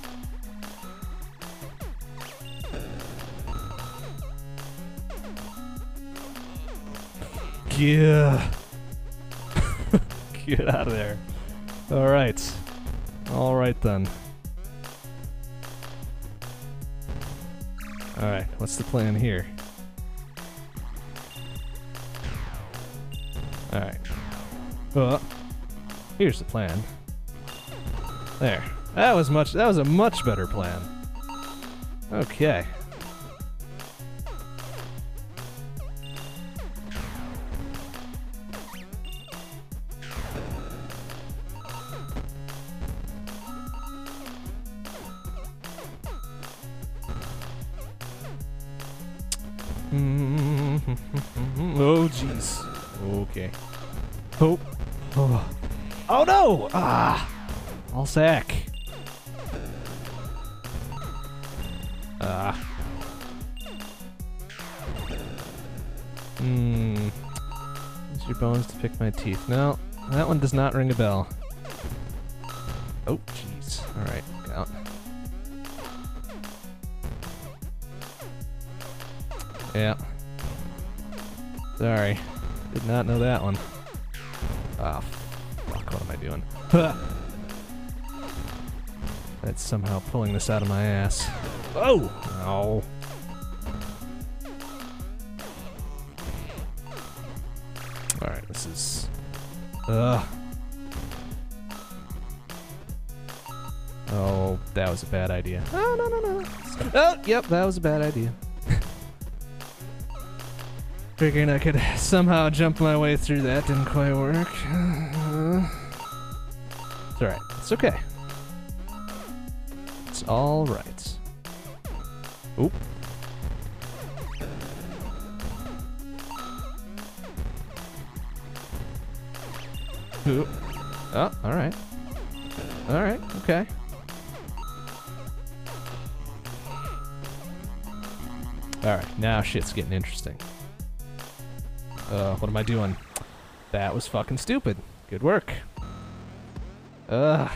[SPEAKER 1] Yeah. Get out of there. Alright. Alright then. Alright, what's the plan here? Alright. Here's the plan. There. That was a much better plan. Okay. Oh jeez. Okay. Oh. Oh. Oh no! Ah! All sack. Use your bones to pick my teeth. No, that one does not ring a bell. Oh, jeez. Alright, look out. Yeah. Sorry. Did not know that one. Ah, fuck, what am I doing? That's somehow pulling this out of my ass. Oh! No. Alright, this is... Oh, that was a bad idea. Oh, no. Oh, yep, that was a bad idea. Figuring I could somehow jump my way through that didn't quite work. It's alright. It's okay. It's alright. Oop. Oop. Oh, alright. Alright, okay. Alright, now shit's getting interesting. What am I doing? That was fucking stupid. Good work. Ugh.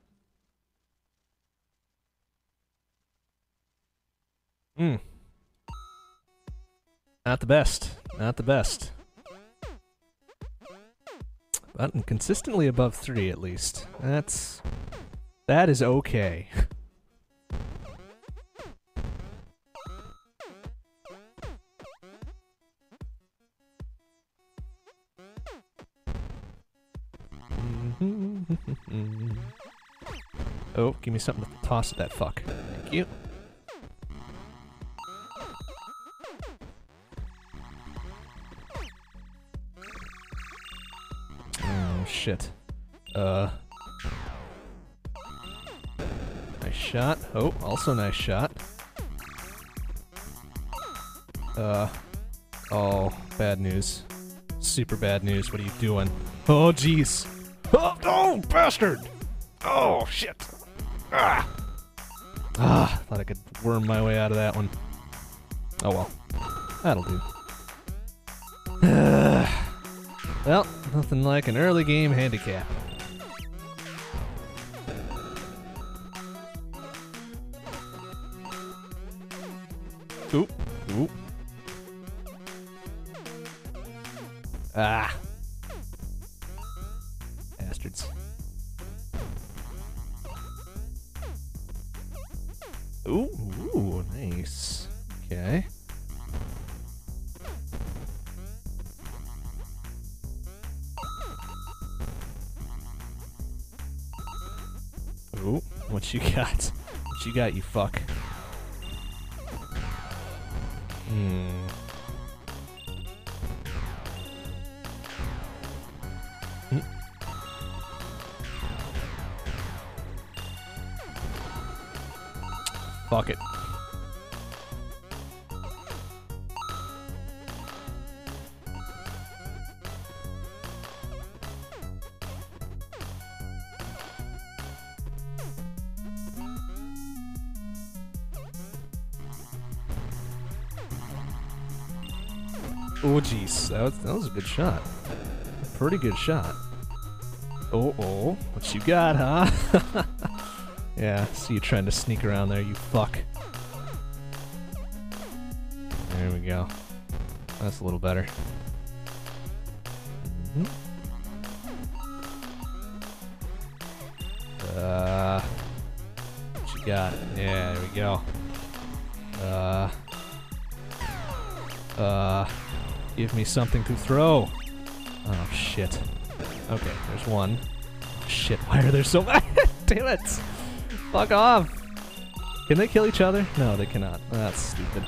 [SPEAKER 1] Not the best. Not the best. But consistently above 3 at least. That is okay. Oh, give me something to toss at that fuck. Thank you. Oh, shit. Nice shot. Oh, also nice shot. Oh, bad news. Super bad news. What are you doing? Oh, jeez. Oh, no, bastard! Oh, shit. Ah! Ah, thought I could worm my way out of that one. Oh well. That'll do. Well, nothing like an early game handicap. Oop. Oop. Ah. Bastards. Ooh, nice. Okay. Ooh, what you got? What you got, you fuck? Fuck it. Oh, jeez. That was a good shot. Pretty good shot. Oh, what you got, huh? Yeah, see you trying to sneak around there, you fuck. There we go. That's a little better. Mm-hmm. What you got? Yeah, there we go. Give me something to throw. Oh, shit. Okay, there's one. Oh, shit, why are there so many? Damn it! Fuck off! Can they kill each other? No, they cannot. That's stupid.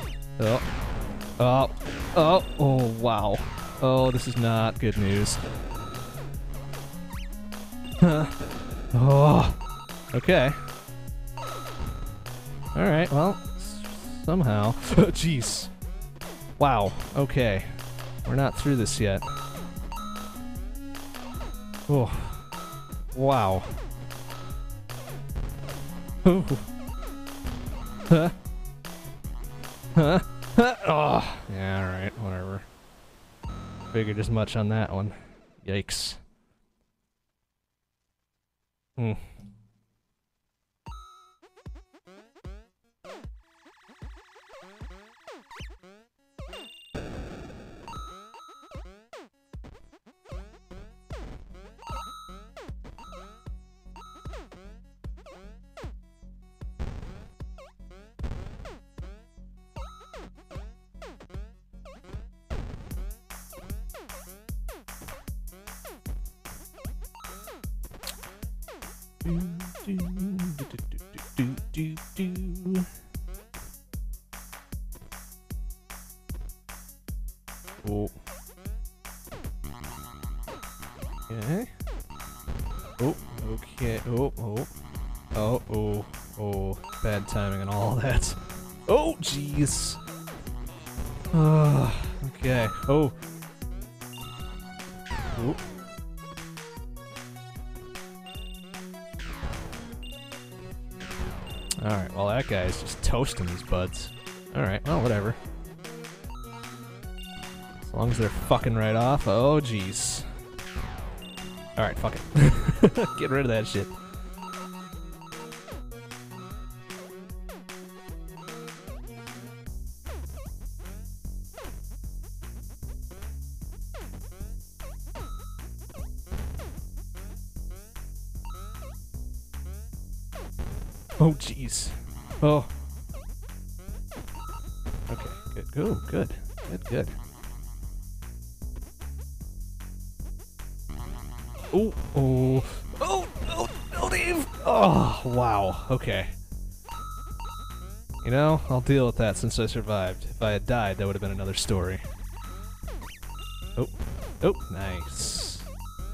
[SPEAKER 1] Oh, wow. Oh, this is not good news. Oh, okay. Alright, well, somehow. Jeez. Wow, okay. We're not through this yet. Oh. Wow. Oh. Huh? Huh? Huh? Oh. Yeah, alright, whatever. Figured as much on that one. Yikes. Hmm. Oh. Okay. Oh, okay. Oh. Bad timing and all that. Oh, jeez. Okay. Oh. Oh. Alright, well that guy's just toasting these buds. Alright, well, whatever. As long as they're fucking right off. Oh, jeez. Alright, fuck it. Get rid of that shit. Oh, jeez. Oh. Okay, good. Go, good. Good. Oh, Dave! Oh, wow. Okay. You know, I'll deal with that since I survived. If I had died, that would have been another story. Oh, nice.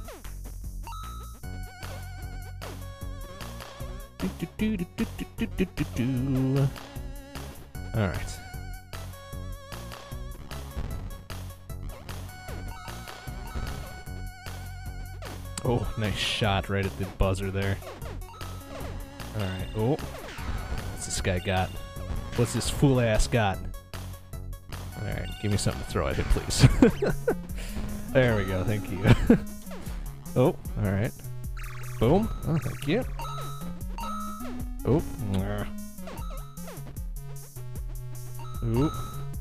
[SPEAKER 1] Alright. Oh, nice shot right at the buzzer there. Alright, oh. What's this guy got? What's this fool ass got? Alright, give me something to throw at him, please. There we go, thank you. Oh, alright. Boom. Oh, thank you. Oh. Ooh.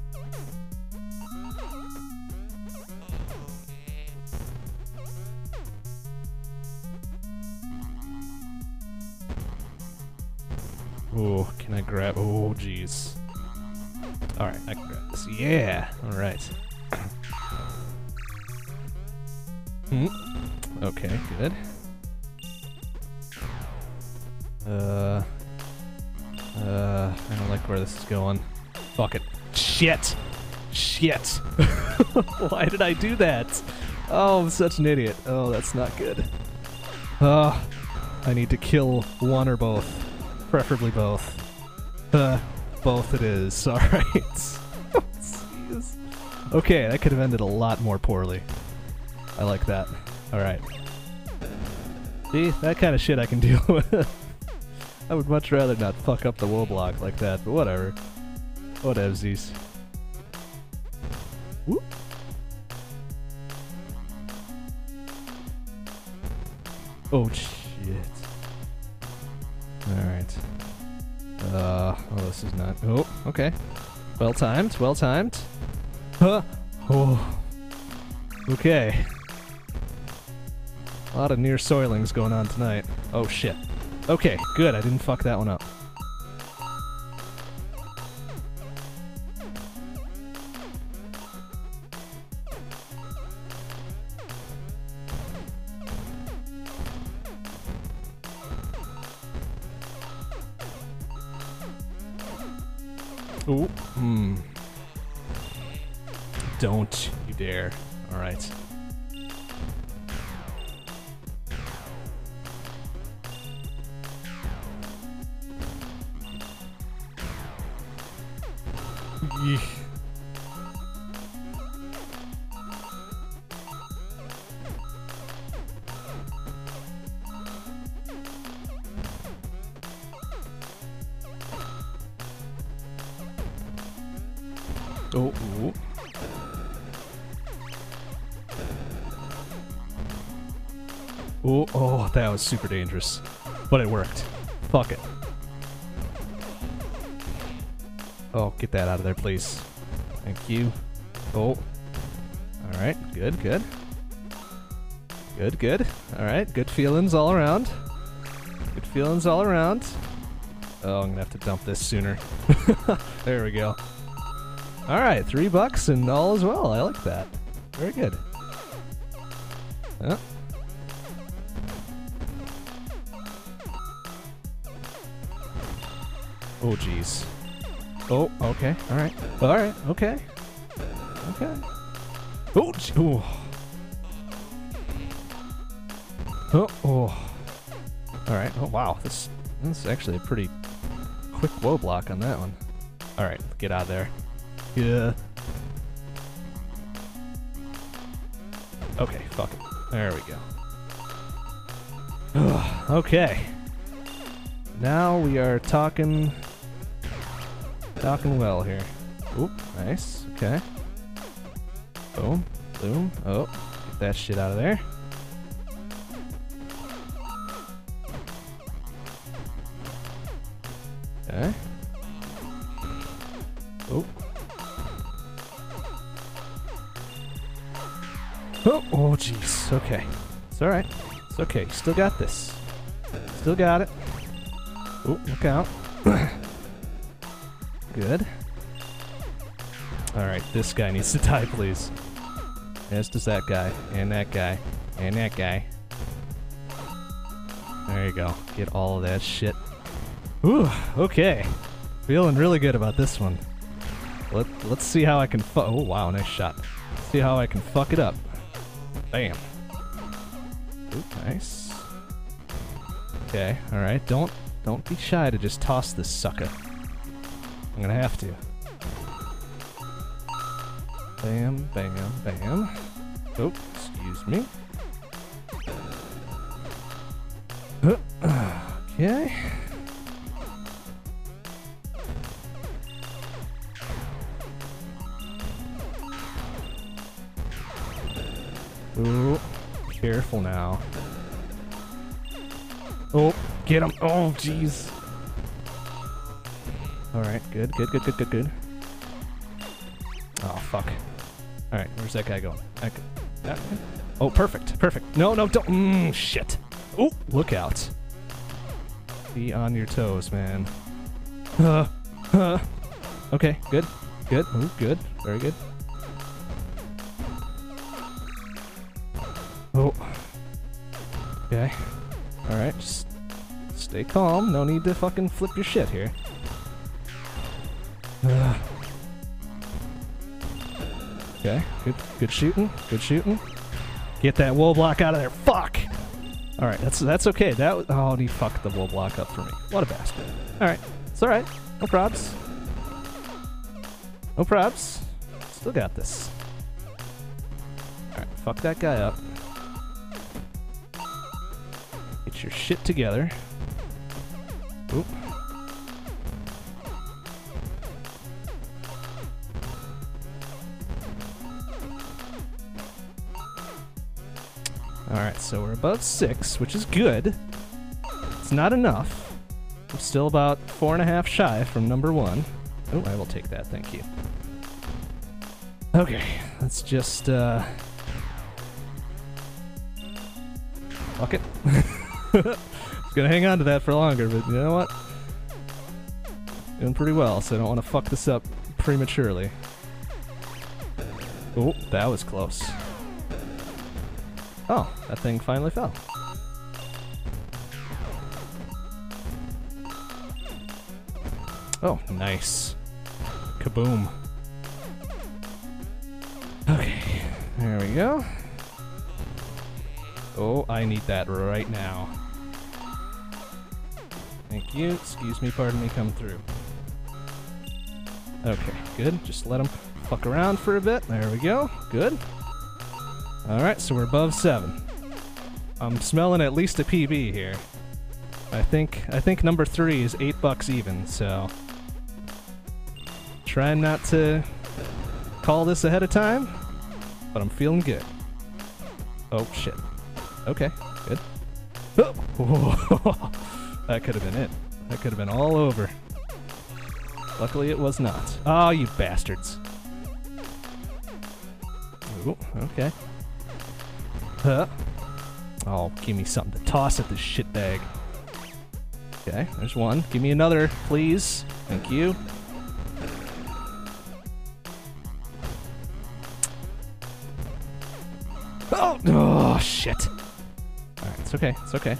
[SPEAKER 1] Oh, can I grab? Oh, jeez. Alright, I can grab this. Yeah! Alright. Okay, good. I don't like where this is going. Fuck it. Shit! Why did I do that? Oh, I'm such an idiot. Oh, that's not good. I need to kill one or both. Preferably both. Both it is. Alright. Jeez. Okay, that could have ended a lot more poorly. I like that. Alright. See? That kind of shit I can deal with. I would much rather not fuck up the woe block like that, but whatever. Whatevsies. Whoop. Oh, shit. Alright. Oh, this is not... Oh, okay. Well timed, well timed. Huh. Oh. Okay. A lot of near soilings going on tonight. Oh, shit. Okay, good, I didn't fuck that one up. Ooh, Don't you dare. Alright. Yeesh. Oh, ooh. Ooh, oh, that was super dangerous. But it worked. Fuck it. Oh, get that out of there, please. Thank you. Oh. Alright, good, good. Good, good. Alright, good feelings all around. Good feelings all around. Oh, I'm gonna have to dump this sooner. There we go. Alright, $3 and all as well. I like that. Very good. Huh? Oh, jeez. Oh, okay. Alright. Alright, okay. Okay. Oh, oh. Oh, oh. Alright. Oh, wow. This is actually a pretty quick woe block on that one. Alright, get out of there. Yeah. Okay, fuck it. There we go. Ugh, okay. Now we are talking well here. Oop, nice. Okay. Boom, boom. Oh, get that shit out of there. Okay. Oh. Oh, jeez. Okay. It's alright. It's okay. You still got this. Still got it. Oh, look out. Good. Alright, this guy needs to die, please. As does that guy. And that guy. And that guy. There you go. Get all of that shit. Ooh, okay. Feeling really good about this one. Let's see how I can oh, wow, nice shot. Let's see how I can fuck it up. Bam. Ooh, nice. Okay, alright. Don't be shy to just toss this sucker. I'm gonna have to. Bam, bam, bam. Oh, excuse me. Okay. Ooh, careful now. Oh, get him. Oh, jeez. Alright, good, good, good, good, good, good. Oh, fuck. Alright, where's that guy going? Oh, perfect, perfect. No, no, don't. Shit. Oh, look out. Be on your toes, man. Okay, good, good. Ooh, good, very good. Oh. Okay. Alright, just stay calm. No need to fucking flip your shit here. Okay, good shooting, good shooting. Get that wool block out of there. Fuck! Alright, that's okay. That was, oh, he fucked the wool block up for me. What a bastard. Alright, it's alright. No probs. No probs. Still got this. Alright, fuck that guy up. Get your shit together. Oop. Alright, so we're above 6, which is good. It's not enough. I'm still about 4.5 shy from number 1. Oh, I will take that, thank you. Okay, let's just, fuck it. I was gonna hang on to that for longer, but you know what? Doing pretty well, so I don't want to fuck this up prematurely. Oh, that was close. Oh, that thing finally fell. Oh, nice. Kaboom. Okay, there we go. Oh, I need that right now. Thank you. Excuse me, pardon me, come through. Okay, good. Just let them fuck around for a bit. There we go. Good. Alright, so we're above 7. I'm smelling at least a PB here. I think number 3 is $8 even, so trying not to call this ahead of time, but I'm feeling good. Oh shit. Okay, good. Oh. That could have been it. That could have been all over. Luckily it was not. Oh, you bastards. Ooh, okay. Huh. Oh, give me something to toss at this shitbag. Okay, there's one. Give me another, please. Thank you. Oh, shit. Alright, it's okay. It's okay.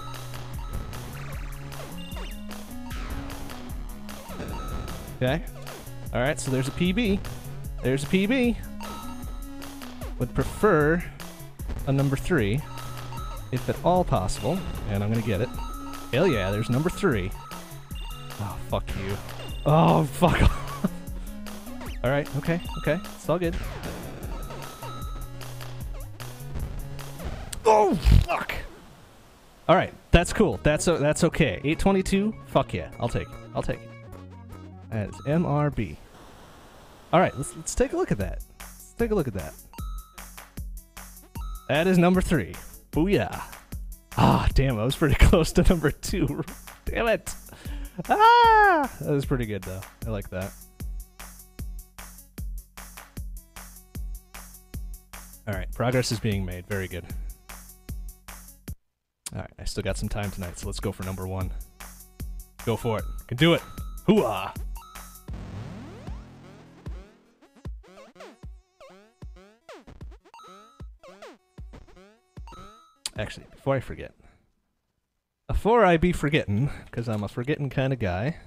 [SPEAKER 1] Okay. Alright, so there's a PB. There's a PB. Would prefer a number 3, if at all possible, and I'm gonna get it. Hell yeah, there's number 3. Oh, fuck you. Oh, fuck off. Alright, okay, okay. It's all good. Oh, fuck! Alright, that's cool. That's okay. 822? Fuck yeah. I'll take it. I'll take it. That is MRB. Alright, let's take a look at that. Let's take a look at that. That is number 3. Booyah. Ah, damn, I was pretty close to number 2. Damn it. Ah! That was pretty good, though. I like that. Alright, progress is being made. Very good. Alright, I still got some time tonight, so let's go for number 1. Go for it. Can do it. Hooah! Actually, before I forget. Before I be forgetting, because I'm a forgetting kind of guy.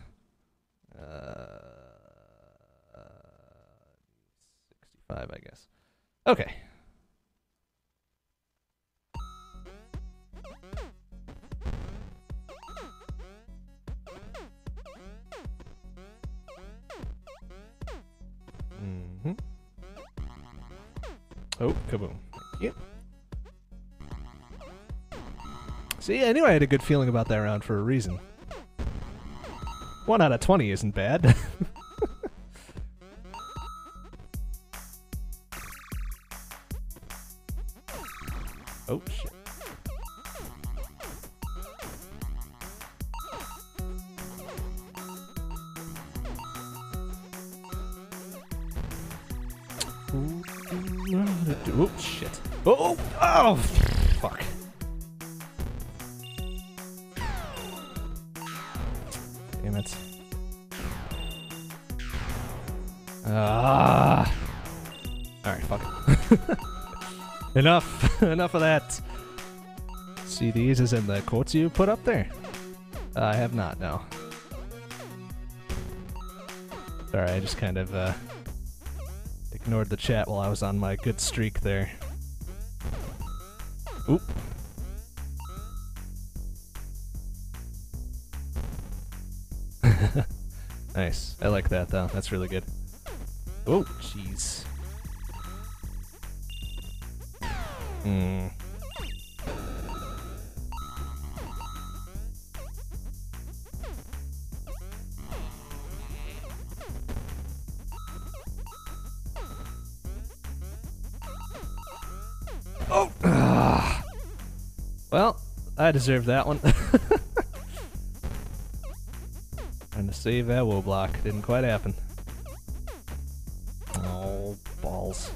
[SPEAKER 1] 65, I guess. Okay. Mm-hmm. Oh, kaboom. Thank you. See, I knew I had a good feeling about that round for a reason. 1 out of 20 isn't bad. Oh, shit. Oh, shit. Oh, oh, fuck. Damn it. Ah. Alright, fuck it. Enough. Enough of that. See these as in the quotes you put up there? I have not, no. Sorry, I just kind of ignored the chat while I was on my good streak there. Oop. Nice. I like that, though. That's really good. Oh, jeez. Hmm. Oh! Well, I deserve that one. Trying to save that woe block. Didn't quite happen. Oh, balls.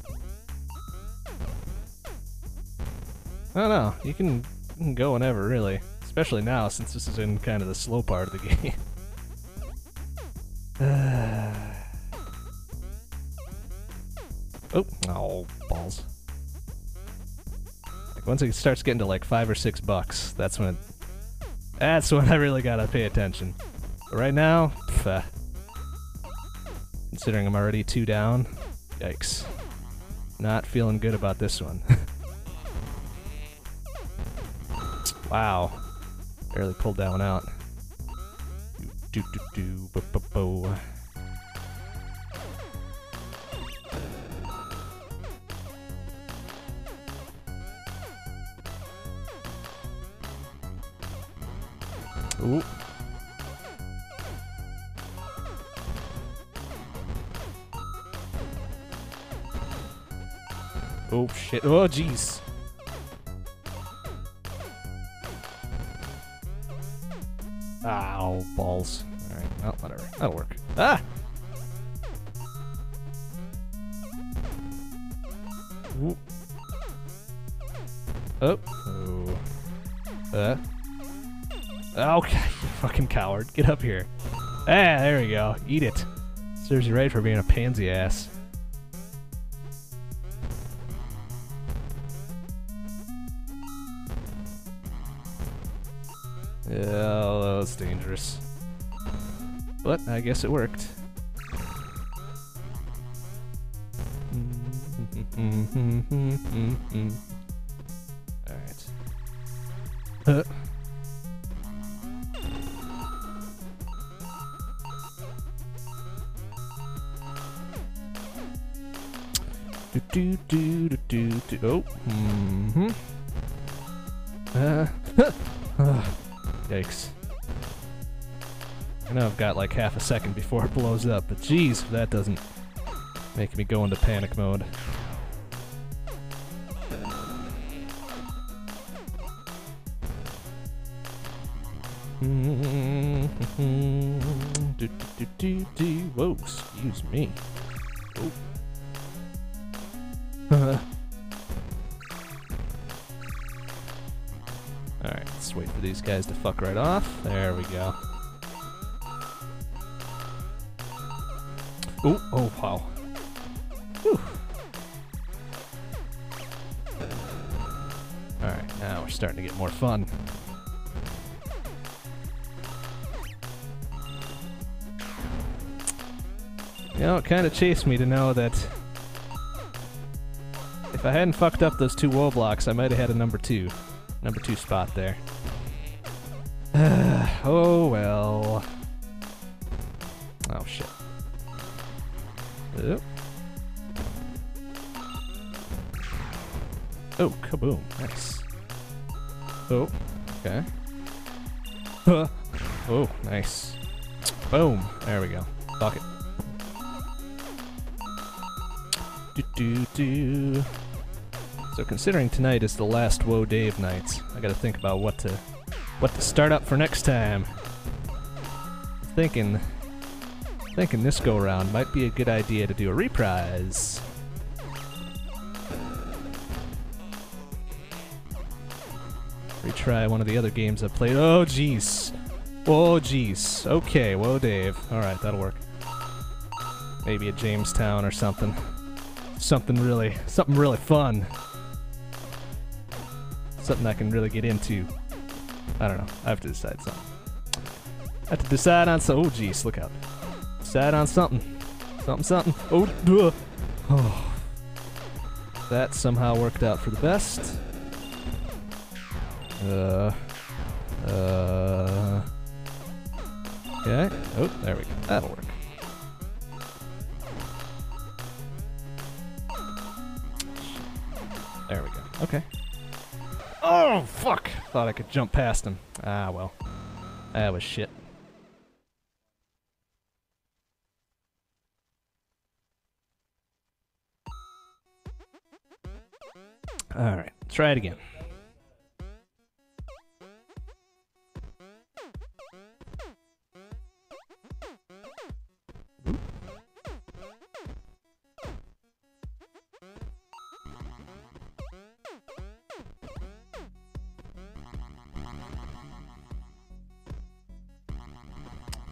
[SPEAKER 1] I don't know. You can go whenever, really. Especially now, since this is in kind of the slow part of the game. Oh, balls. Like once it starts getting to like $5 or $6, that's when I really gotta pay attention. But right now, considering I'm already 2 down, yikes. Not feeling good about this one. Wow. Barely pulled that one out. Bo. Ooh. Oh shit. Oh jeez. Ow, balls. Alright, well, whatever. That'll work. Ah! Ooh. Oh. Oh. Okay, you fucking coward. Get up here. Ah, there we go. Eat it. Serves you right for being a pansy ass. Oh, that was dangerous. But I guess it worked. Alright. Oh. Yikes. I know I've got like half a second before it blows up, but geez, if that doesn't make me go into panic mode. Whoa, excuse me. Oh. Alright, let's wait for these guys to fuck right off. There we go. Ooh, oh, wow. Whew. Alright, now we're starting to get more fun. You know, it kind of chased me to know that if I hadn't fucked up those 2 woe blocks, I might have had a number 2 spot there. Oh well. Oh shit. Oh. Oh, kaboom. Nice. Oh, okay. Oh, nice. Boom. There we go. Fuck it. So considering tonight is the last Woah Dave night, I gotta think about what to start up for next time. Thinking this go around might be a good idea to do a reprise. Retry one of the other games I played. Oh jeez. Oh jeez. Okay, Woah Dave. Alright, that'll work. Maybe a Jamestown or something. Something really fun. Something I can really get into. I don't know. I have to decide something. I have to decide on some. Oh, jeez, look out. Decide on something. Something. Oh, duh. Oh. That somehow worked out for the best. Okay. Oh, there we go. That'll work. There we go. Okay. Oh, fuck! Thought I could jump past him. Ah, well. That was shit. Alright, try it again.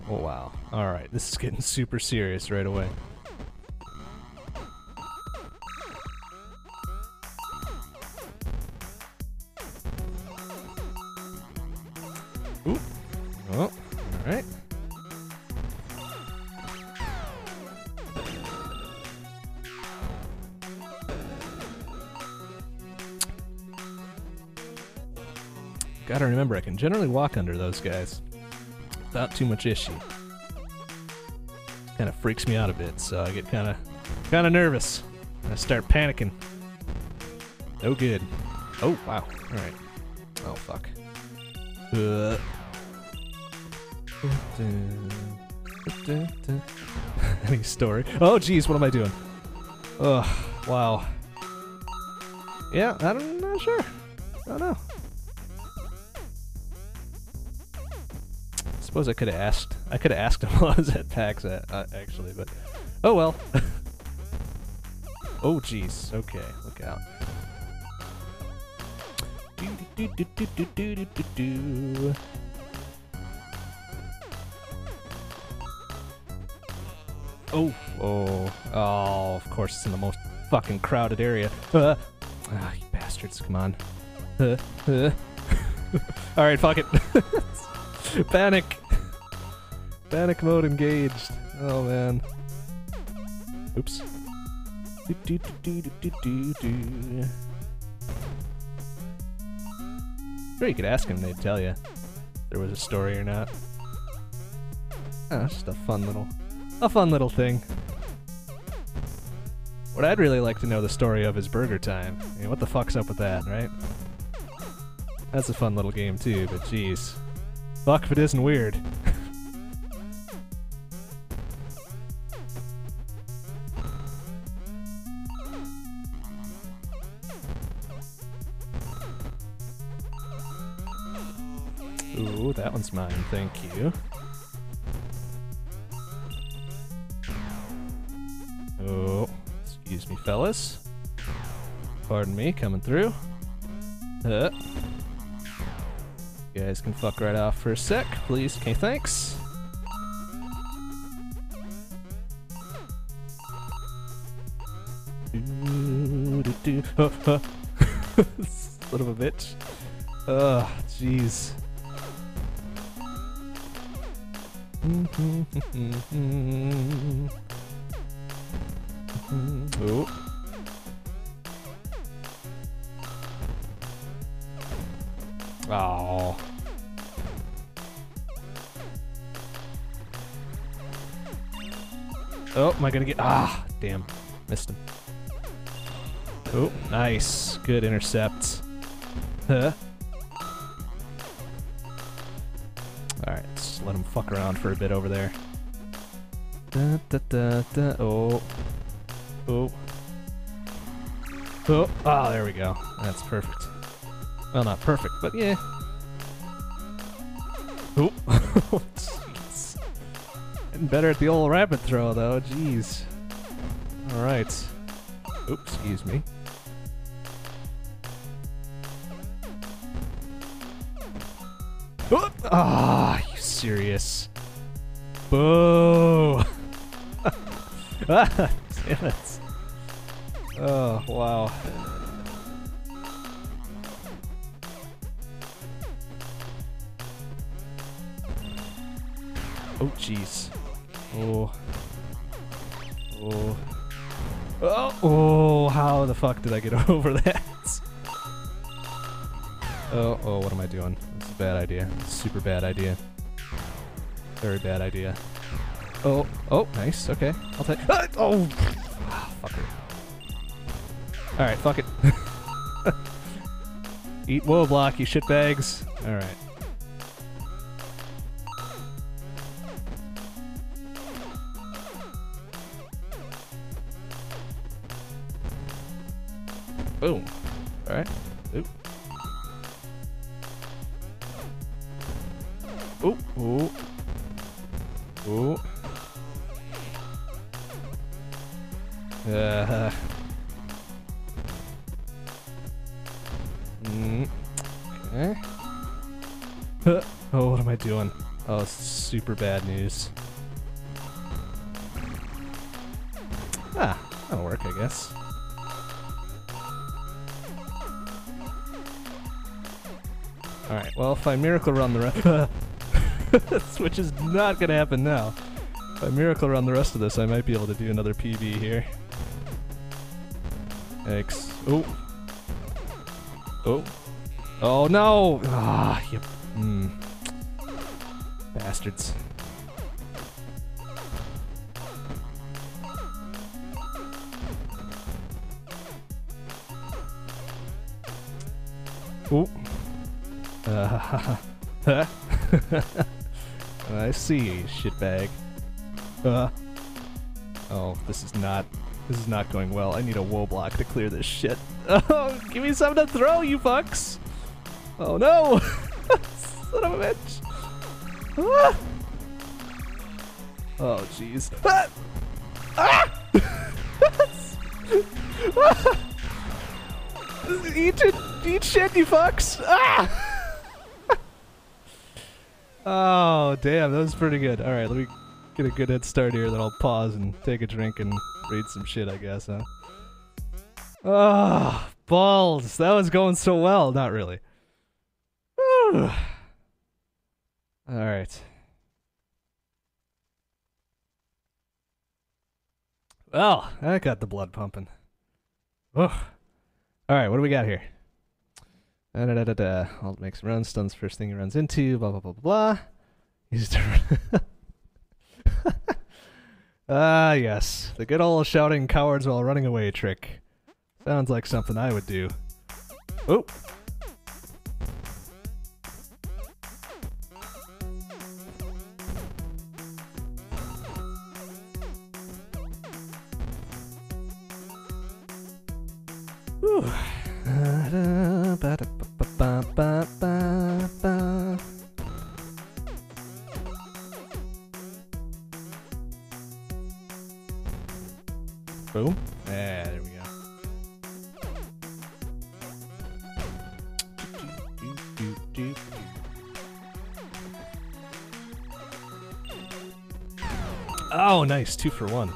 [SPEAKER 1] Oh wow. Alright, this is getting super serious right away. Ooh. Oh, alright. Gotta remember, I can generally walk under those guys without too much issue. Kind of freaks me out a bit, so I get kind of nervous. I start panicking. No good. Oh wow! All right. Oh fuck. Any story? Oh jeez, what am I doing? Ugh. Wow. Yeah, I'm not sure. I don't know. Suppose I could have asked. I could have asked him while I was at PAX actually, but oh well. Oh jeez. Okay, look out. Oh, of course it's in the most fucking crowded area. You bastards! Come on. All right, fuck it. Panic. Panic mode engaged. Oh man. Oops. Sure, you could ask him, they'd tell you if there was a story or not. Oh, it's just a fun little thing. What I'd really like to know the story of is Burger Time. I mean, what the fuck's up with that, right? That's a fun little game too, but jeez. Fuck if it isn't weird. Ooh, that one's mine, thank you. Oh, excuse me, fellas. Pardon me, coming through. You guys can fuck right off for a sec, please. Okay, thanks. Son of a bitch. Oh, jeez. Oh. Oh. Oh, am I gonna get... Ah, damn. Missed him. Oh, nice. Good intercept. Huh. Alright, let's let him fuck around for a bit over there. Da, da, da, da. Oh. Oh. Oh. Ah, there we go. That's perfect. Well, not perfect, but yeah. Oh. Jeez. Getting better at the old rapid throw, though. Jeez. Alright. Oops, excuse me. Ah, you serious? Boo! Ah, damn it. Oh, wow. Oh, jeez. Oh. Oh. Oh, oh, how the fuck did I get over that? Oh, oh, what am I doing? This is a bad idea. Super bad idea. Very bad idea. Oh, oh, nice, okay. I'll take... Ah, oh! Ah, fucker. Alright, fuck it. Eat Woah block, you shitbags. Alright. Boom. Alright. Oop. Ooh, ooh. Ooh. Okay. Oh, what am I doing? Oh, super bad news. Ah, that'll work, I guess. Alright, well, if I miracle run the rest... Which is not gonna happen now. If I miracle run the rest of this, I might be able to do another PB here. Yikes. Oh. Oh. Oh no! Ah, yep. Bastards. Ooh. I see you, shitbag. Oh, this is not going well. I need a woe block to clear this shit. Oh, give me something to throw, you fucks! Oh no! Son of a bitch! Ah! Oh jeez. Ah! Ah! Eat shit, you fucks! Ah! Oh, damn, that was pretty good. Alright, let me get a good head start here, then I'll pause and take a drink and read some shit, I guess, huh? Oh, balls! That was going so well. Not really. Alright. Well, I got the blood pumping. Ugh. Alright, what do we got here? Alt makes runs, stuns first thing he runs into, blah blah blah blah blah. He's Ah, yes. The good old shouting cowards while running away trick. Sounds like something I would do. Oh! Whew. Boom. Yeah, there we go. Oh, nice. 2 for 1.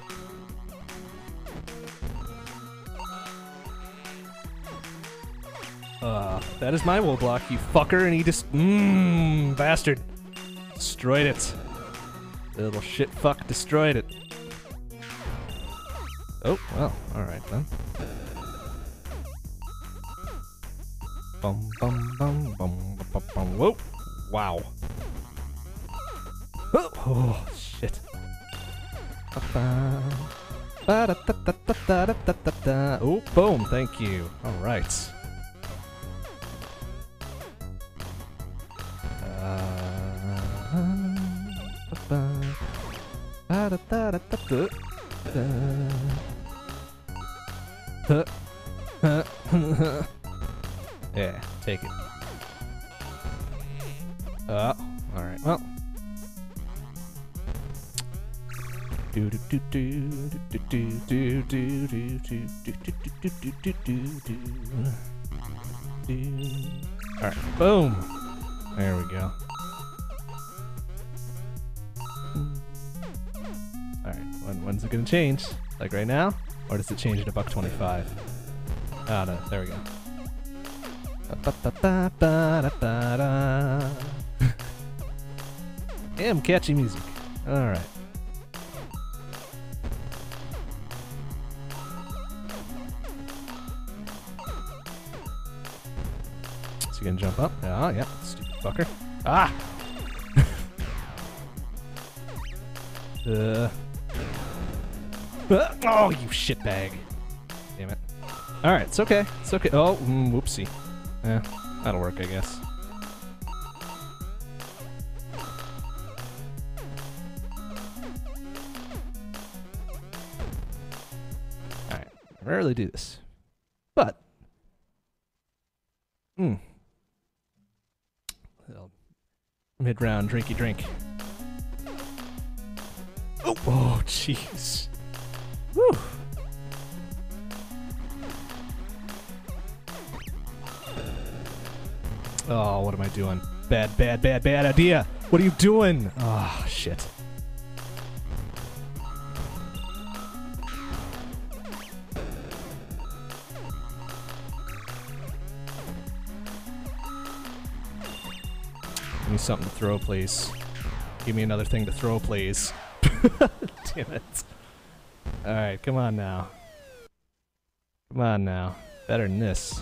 [SPEAKER 1] That is my woe block, you fucker, and he just... bastard. Destroyed it. The little shit fuck destroyed it. Oh, well, alright then. Bum bum bum bum bum bum. Whoa! Wow. Oh, shit. Oh, boom, thank you. Alright. Yeah, take it. Alright, well. Alright, boom! There we go. Alright, when's it gonna change? Like right now? Or does it change to $1.25? Oh no, there we go. Damn catchy music. Alright. So you gonna jump up? Oh, yeah, stupid fucker. Ah! Oh, you shitbag. Damn it. Alright, it's okay. It's okay. Oh, whoopsie. Yeah, that'll work, I guess. Alright, I rarely do this. But... mid-round drinky drink. Oh, jeez. Woo! Oh, what am I doing? Bad, bad, bad, bad idea. What are you doing? Oh, shit. Give me something to throw, please. Give me another thing to throw, please. Damn it. Alright, come on now. Come on now. Better than this.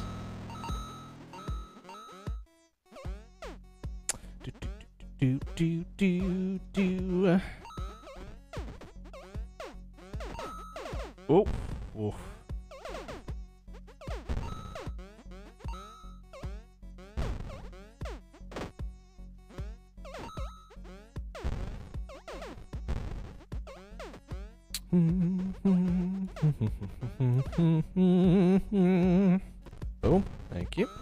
[SPEAKER 1] Do. Oh. Oh. Oh, thank you.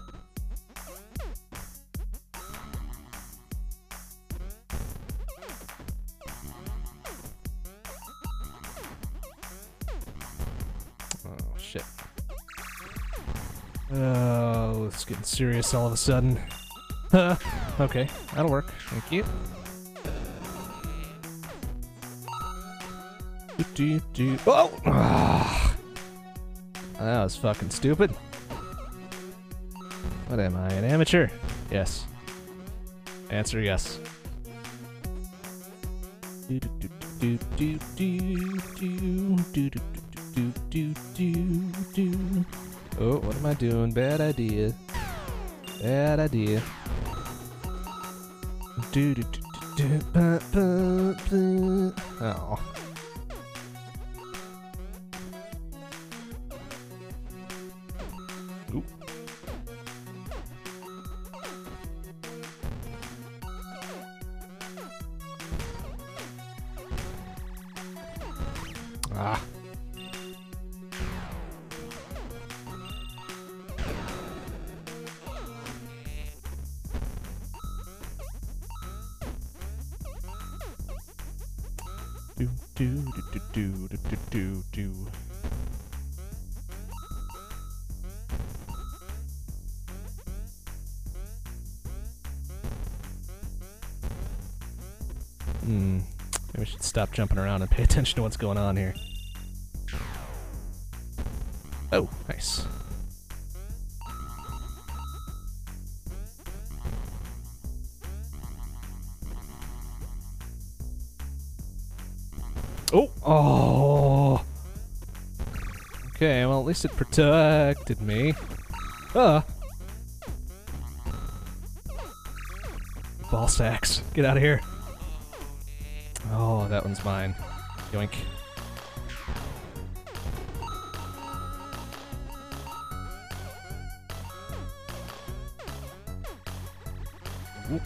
[SPEAKER 1] Oh, shit. Oh, it's getting serious all of a sudden. Okay, that'll work. Thank you. Oh! Ah. That was fucking stupid. What am I, an amateur? Yes. Answer yes. Oh, what am I doing? Bad idea. Bad idea. Oh. Oop. Ah. Do. Maybe we should stop jumping around and pay attention to what's going on here. Oh, nice. Oh! Oh! Okay, well, at least it protected me. Ball sacks. Get out of here. Oh, that one's mine. Yoink. Oop.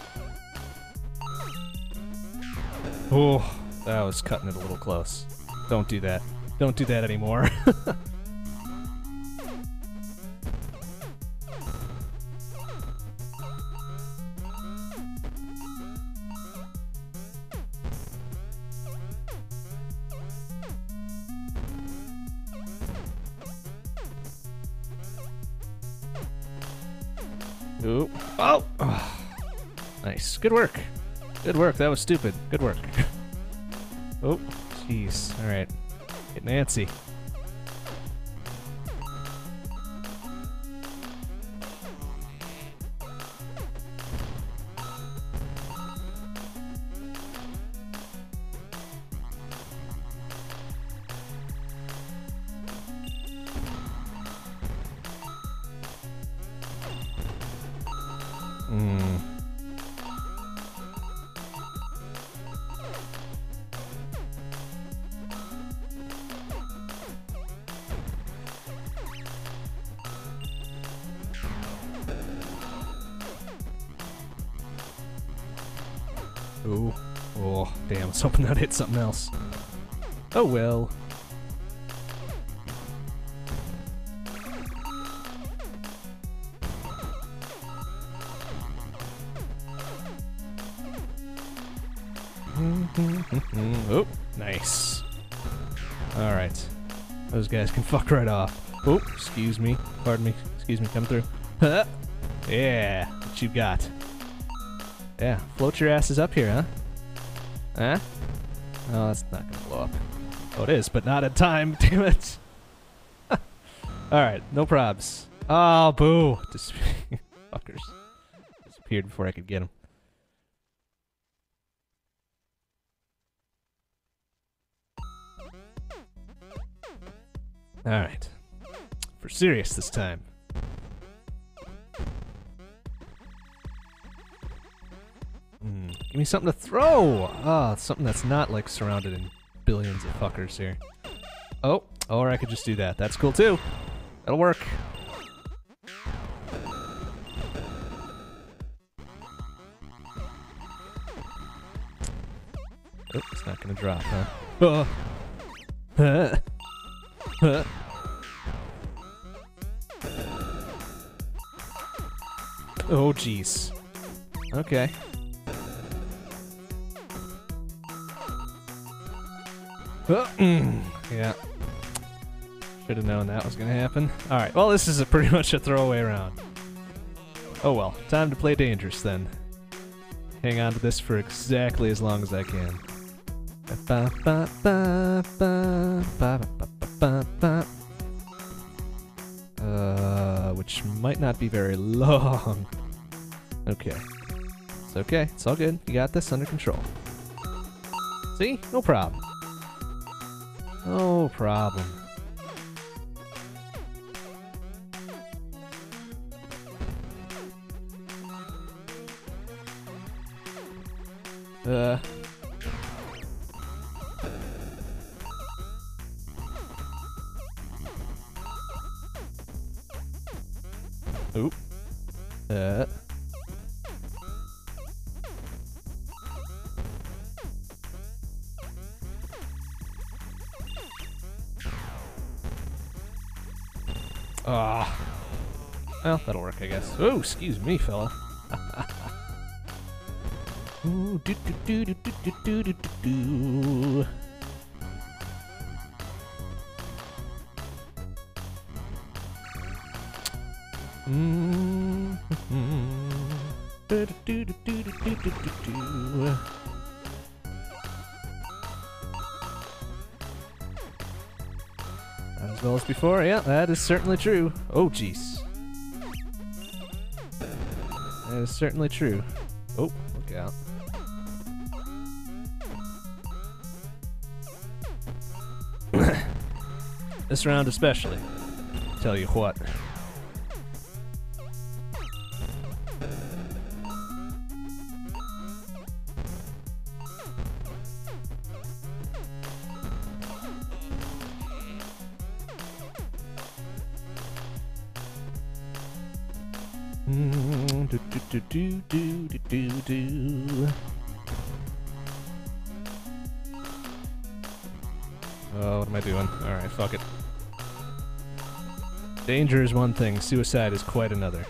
[SPEAKER 1] Oh, that was cutting it a little close. Don't do that. Don't do that anymore. Ooh. Oh! Oh! Nice. Good work. Good work. That was stupid. Good work. Oh, jeez. Alright. Get Nancy. Ooh. Oh, damn. I was hoping that hit something else. Oh well. Oh, nice. Alright. Those guys can fuck right off. Oh, excuse me. Pardon me. Excuse me, come through. Yeah, what you got? Yeah, float your asses up here, huh? Huh? Oh, that's not gonna blow up. Oh, it is, but not in time. Damn it. Alright, no probs. Oh, boo. Just fuckers. Disappeared before I could get him. Alright. For serious this time. Give me something to throw! Ah, something that's not, like, surrounded in billions of fuckers here. Oh, or I could just do that. That's cool, too. That'll work. Oh, it's not gonna drop, huh? Oh. Huh. Huh. Oh, jeez. Okay. Yeah. Should have known that was gonna happen. Alright, well, this is pretty much a throwaway round. Oh well, time to play dangerous then. Hang on to this for exactly as long as I can. Which might not be very long. Okay. It's okay, it's all good. You got this under control. See? No problem. No problem. Oop. Well, that'll work, I guess. Oh, excuse me, fella. Ooh, do do do do do do do do. Not as well as before, yeah, that is certainly true. Oh, jeez. That is certainly true. Oh, look out. This round especially. Tell you what. Oh, what am I doing? Alright, fuck it. Danger is one thing, suicide is quite another.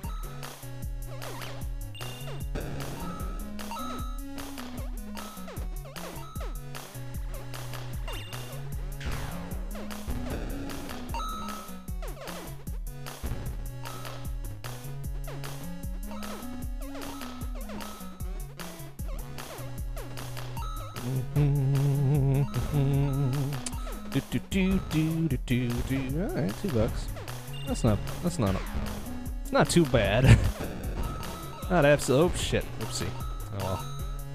[SPEAKER 1] Alright, $2. It's not too bad. Not absolute. Oh shit. Oopsie. Oh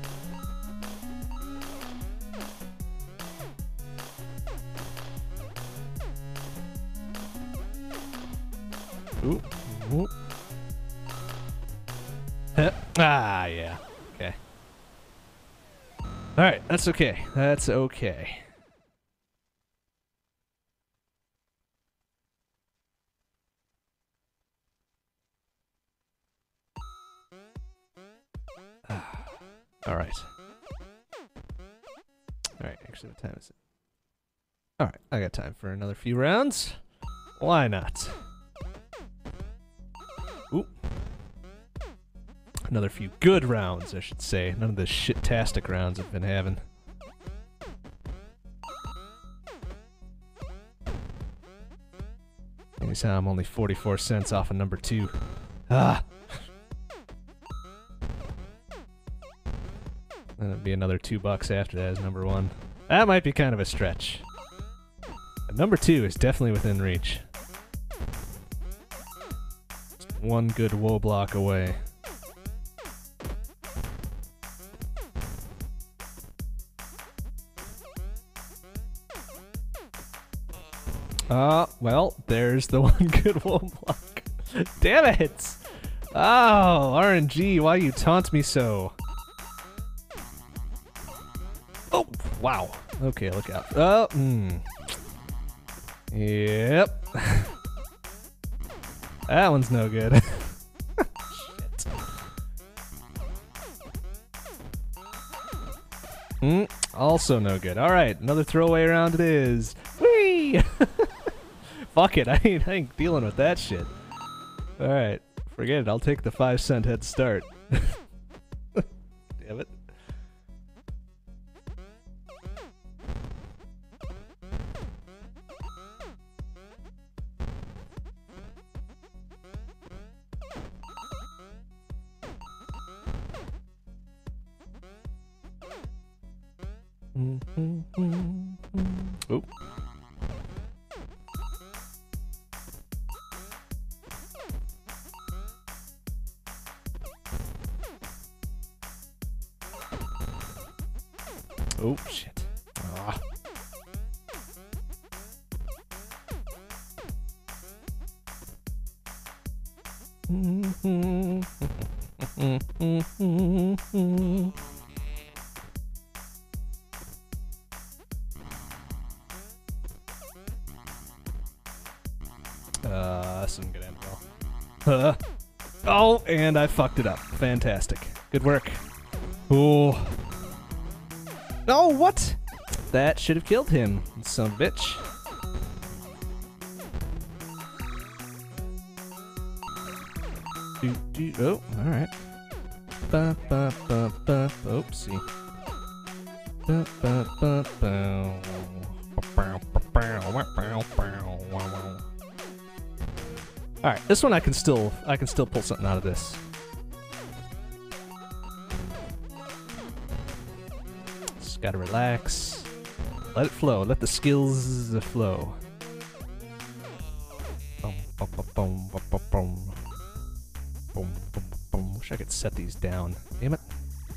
[SPEAKER 1] well. Ooh. Ooh. Ah, yeah. Okay. Alright, that's okay. That's okay. Alright. Alright, actually, what time is it? Alright, I got time for another few rounds. Why not? Ooh. Another few good rounds, I should say. None of the shit-tastic rounds I've been having. Anyhow, I'm only 44 cents off of number 2. Ah! Then it'd be another $2 after that as number 1. That might be kind of a stretch. But number 2 is definitely within reach. Just one good woe block away. Well, there's the one good woe block. Damn it! Oh, RNG, why you taunt me so? Oh, wow. Okay, look out. Oh, Yep. That one's no good. Shit. Also no good. Alright, another throwaway round it is. Whee! Fuck it, I ain't dealing with that shit. Alright, forget it, I'll take the 5-cent head start. Damn it. Oop. Oh shit. Ah. This isn't gonna end well. Oh, and I fucked it up. Fantastic. Good work. Oh. Oh, what? That should have killed him, son of a bitch. Oh, alright. Oopsie. Alright, this one I can still pull something out of this. Just gotta relax. Let it flow. Let the skills flow. Wish I could set these down. Damn it.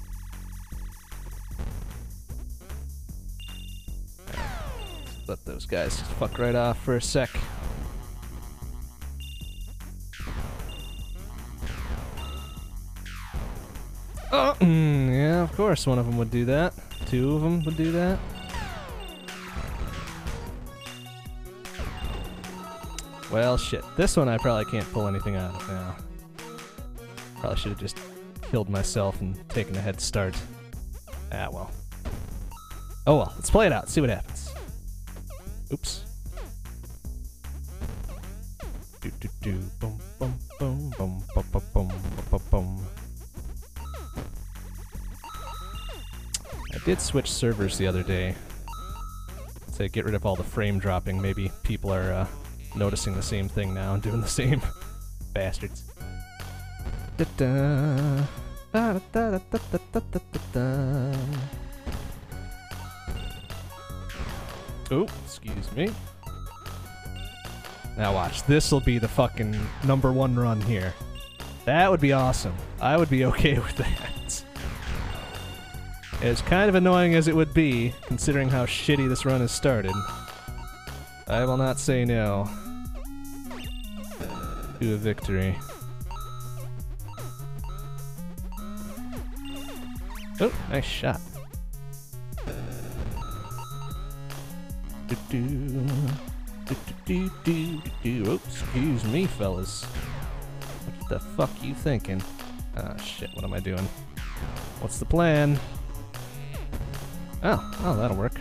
[SPEAKER 1] Let those guys just fuck right off for a sec. Oh, yeah, of course one of them would do that. Two of them would do that. Well, shit. This one I probably can't pull anything out of now. Probably should have just killed myself and taken a head start. Ah, well. Oh well, let's play it out, see what happens. Oops. Do do do boom boom boom boom boom boom boom boom boom. I did switch servers the other day to get rid of all the frame dropping. Maybe people are noticing the same thing now and doing the same. Bastards. Oh, excuse me. Now watch, this'll be the fucking #1 run here. That would be awesome. I would be okay with that. As kind of annoying as it would be, considering how shitty this run has started, I will not say no to a victory. Oh, nice shot. Oh, excuse me, fellas. What the fuck you thinking? Ah, shit, what am I doing? What's the plan? Oh, that'll work.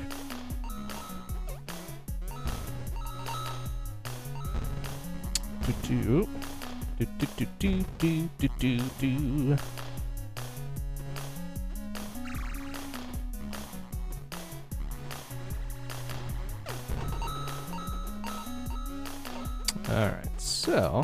[SPEAKER 1] Alright, so...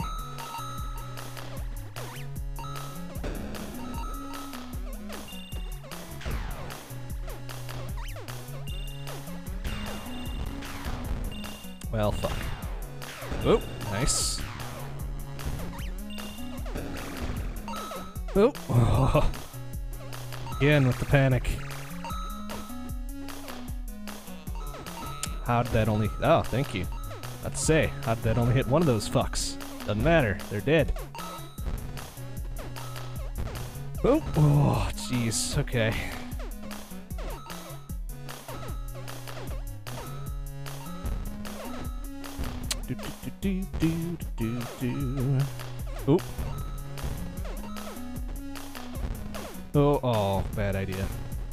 [SPEAKER 1] Well, fuck. Oh, nice. Oh. Oh. Again with the panic. How'd that only... Oh, thank you. Let's say, how'd that only hit one of those fucks? Doesn't matter. They're dead. Oh, oh, jeez. Okay. Oh. Oh, oh, bad idea.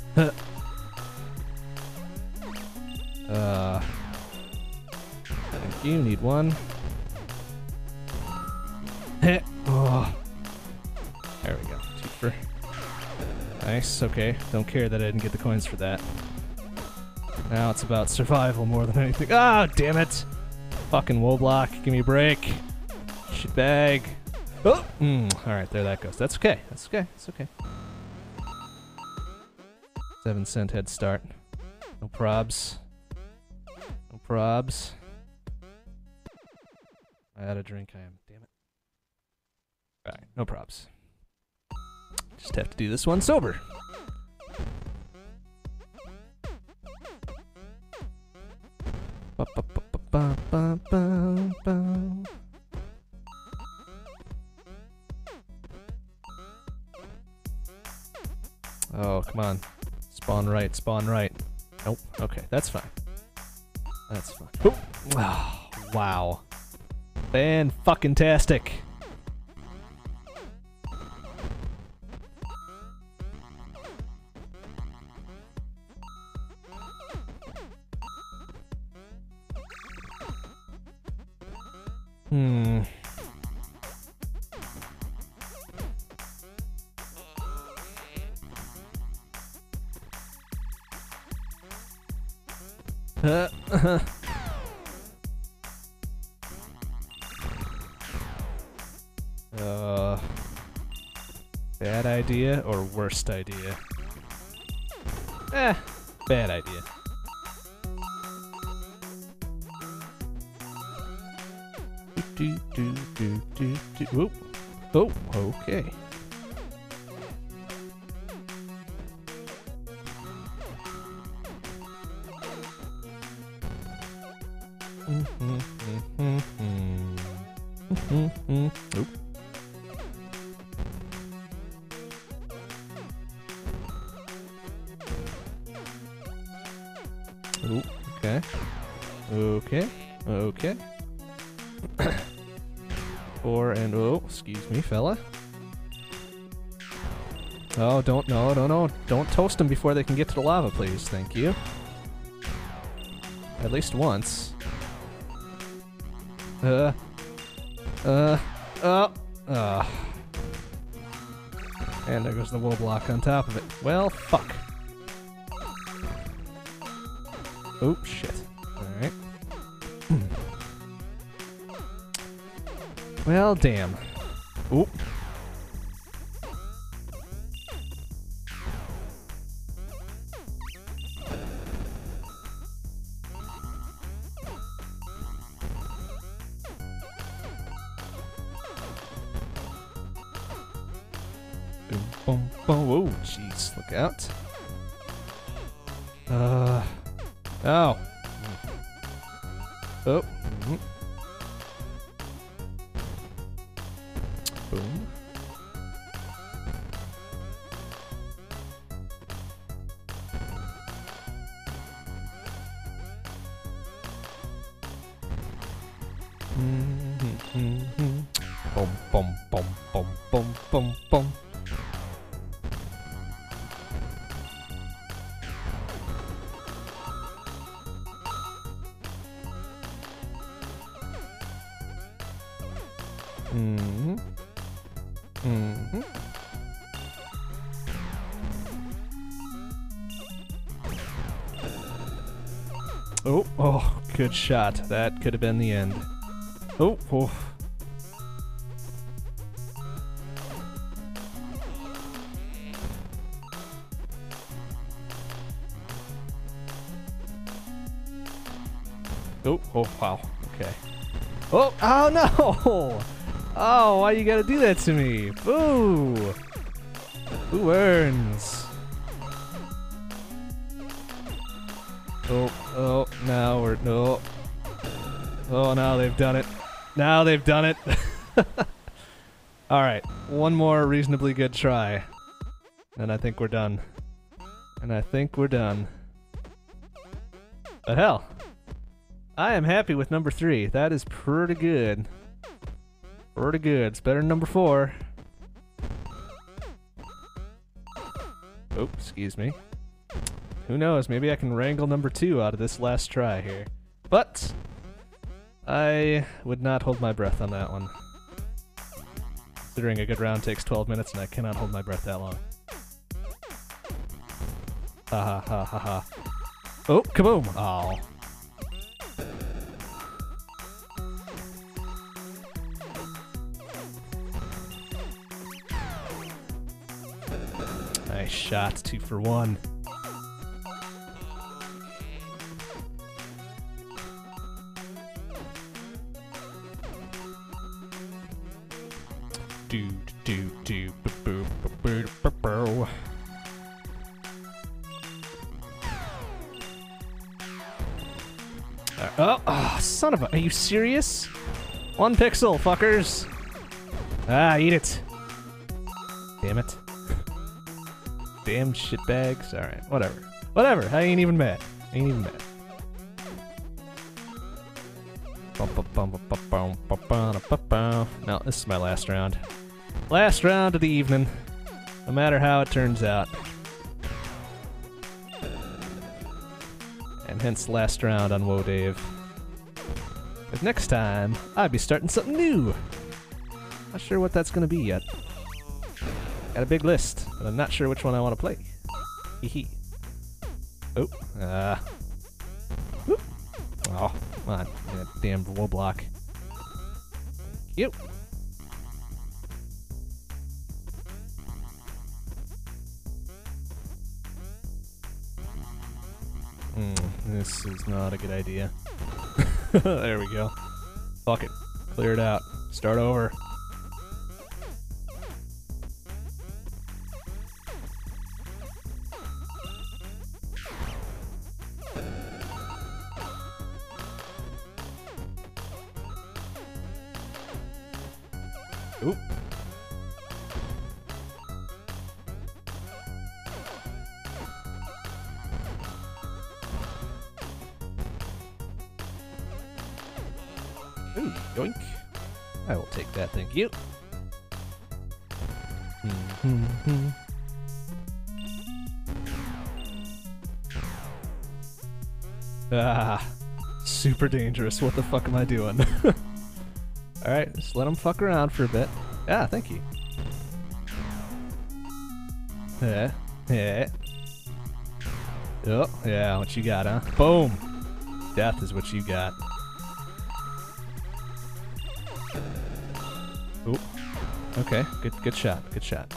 [SPEAKER 1] Thank you, need one. Oh. There we go. Twofer. Nice, okay. Don't care that I didn't get the coins for that. Now it's about survival more than anything. Ah, damn it! Fucking Woah, give me a break. Shit bag. Oh! Alright, there that goes. That's okay. That's okay. That's okay. 7-cent head start. No probs. No probs. I had a drink, I am. Damn it. Alright, no probs. Just have to do this one sober. Oh, come on. Spawn right, spawn right. Nope. Okay, that's fine. That's fine. Oh, wow. Fan-fucking-tastic. Bad idea or worst idea? Bad idea. Whoop. Oh, okay. Oop. Ooh, okay. Okay. Okay. 4 and oh, excuse me, fella. Oh, don't, no. Don't toast them before they can get to the lava, please. Thank you. At least once. And there goes the wool block on top of it. Well, fuck. Oh, shit. Alright. Well, damn. Oop. Boom, boom, boom. Oh, jeez. Look out. Oh. Oh. Boom. Boom, boom, boom, boom, boom, boom, boom. Oh, good shot. That could have been the end. Oh. Oh, wow. Okay. Oh! Oh no! Oh, why you gotta do that to me? Boo! Who earns? Oh, now we're... No. Oh, now they've done it. Now they've done it. Alright, one more reasonably good try. And I think we're done. But hell, I am happy with number 3. That is pretty good. Pretty good. It's better than number 4. Oh, excuse me. Who knows? Maybe I can wrangle number 2 out of this last try here. But I would not hold my breath on that one. Considering a good round takes 12 minutes and I cannot hold my breath that long. Ha ha ha ha ha. Oh, kaboom! Oh. Nice shot, 2 for 1. Oh, son of a... Are you serious? 1 pixel, fuckers! Ah, eat it. Damn it. Damn shitbags. Alright, whatever. Whatever, I ain't even mad. No, this is my last round. Last round of the evening. No matter how it turns out. And hence last round on Woah Dave. But next time, I'll be starting something new. Not sure what that's gonna be yet. Got a big list, but I'm not sure which one I want to play. Hee. Oh, whoop. Oh, come on, that damn wall block. Yep. This is not a good idea. There we go. Fuck it. Clear it out. Start over. Oop. Ooh, yoink. I will take that, thank you. Ah, super dangerous. What the fuck am I doing? Alright, just let him fuck around for a bit. Ah, thank you. Yeah. Oh, yeah, what you got, huh? Boom! Death is what you got. Ooh. Okay, good shot, good shot.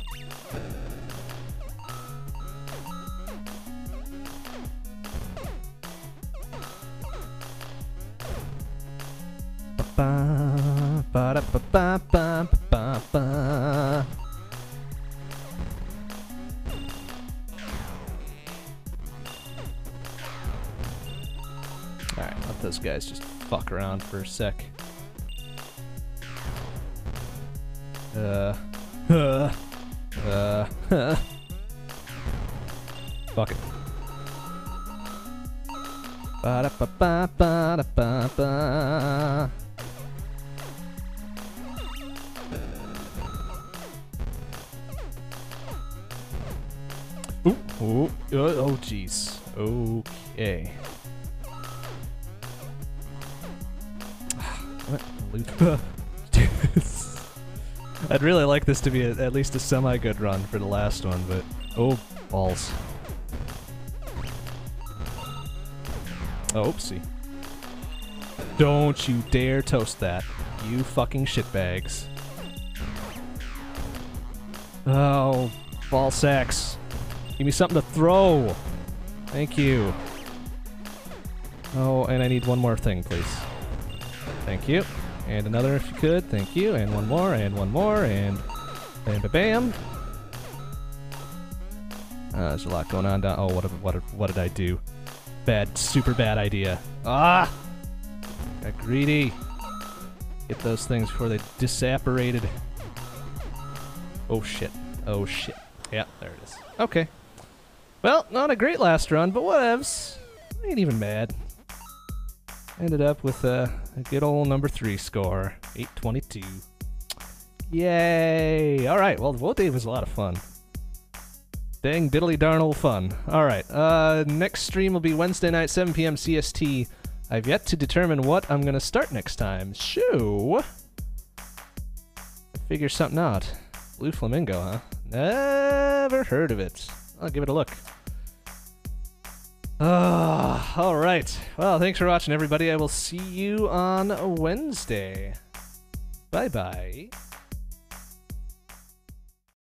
[SPEAKER 1] Ba-da-ba-ba-ba-ba-ba-ba. Alright, let those guys just fuck around for a sec. Fuck it. Ba-da-ba-ba-ba-da-ba-ba. Ooh, oh jeez. Okay. What? I'd really like this to be at least a semi-good run for the last one, but oh, balls. Oh, oopsie. Don't you dare toast that, you fucking shitbags. Oh, ball sacks. Give me something to throw. Thank you. Oh, and I need one more thing, please. Thank you. And another if you could. Thank you. And one more, and one more, and bam, bam, bam. There's a lot going on down. Oh, what did I do? Bad, super bad idea. Ah! Got greedy. Get those things before they disapparated. Oh shit. Oh shit. Yeah, there it is. Okay. Well, not a great last run, but whatevs. Ain't even mad. Ended up with a good old number 3 score. 822. Yay! Alright, well, the Woah Day was a lot of fun. Dang diddly darn old fun. Alright, next stream will be Wednesday night, 7 p.m. CST. I've yet to determine what I'm gonna start next time. So, figure something out. Blue Flamingo, huh? Never heard of it. I'll give it a look. Alright. Well, thanks for watching, everybody. I will see you on Wednesday. Bye-bye.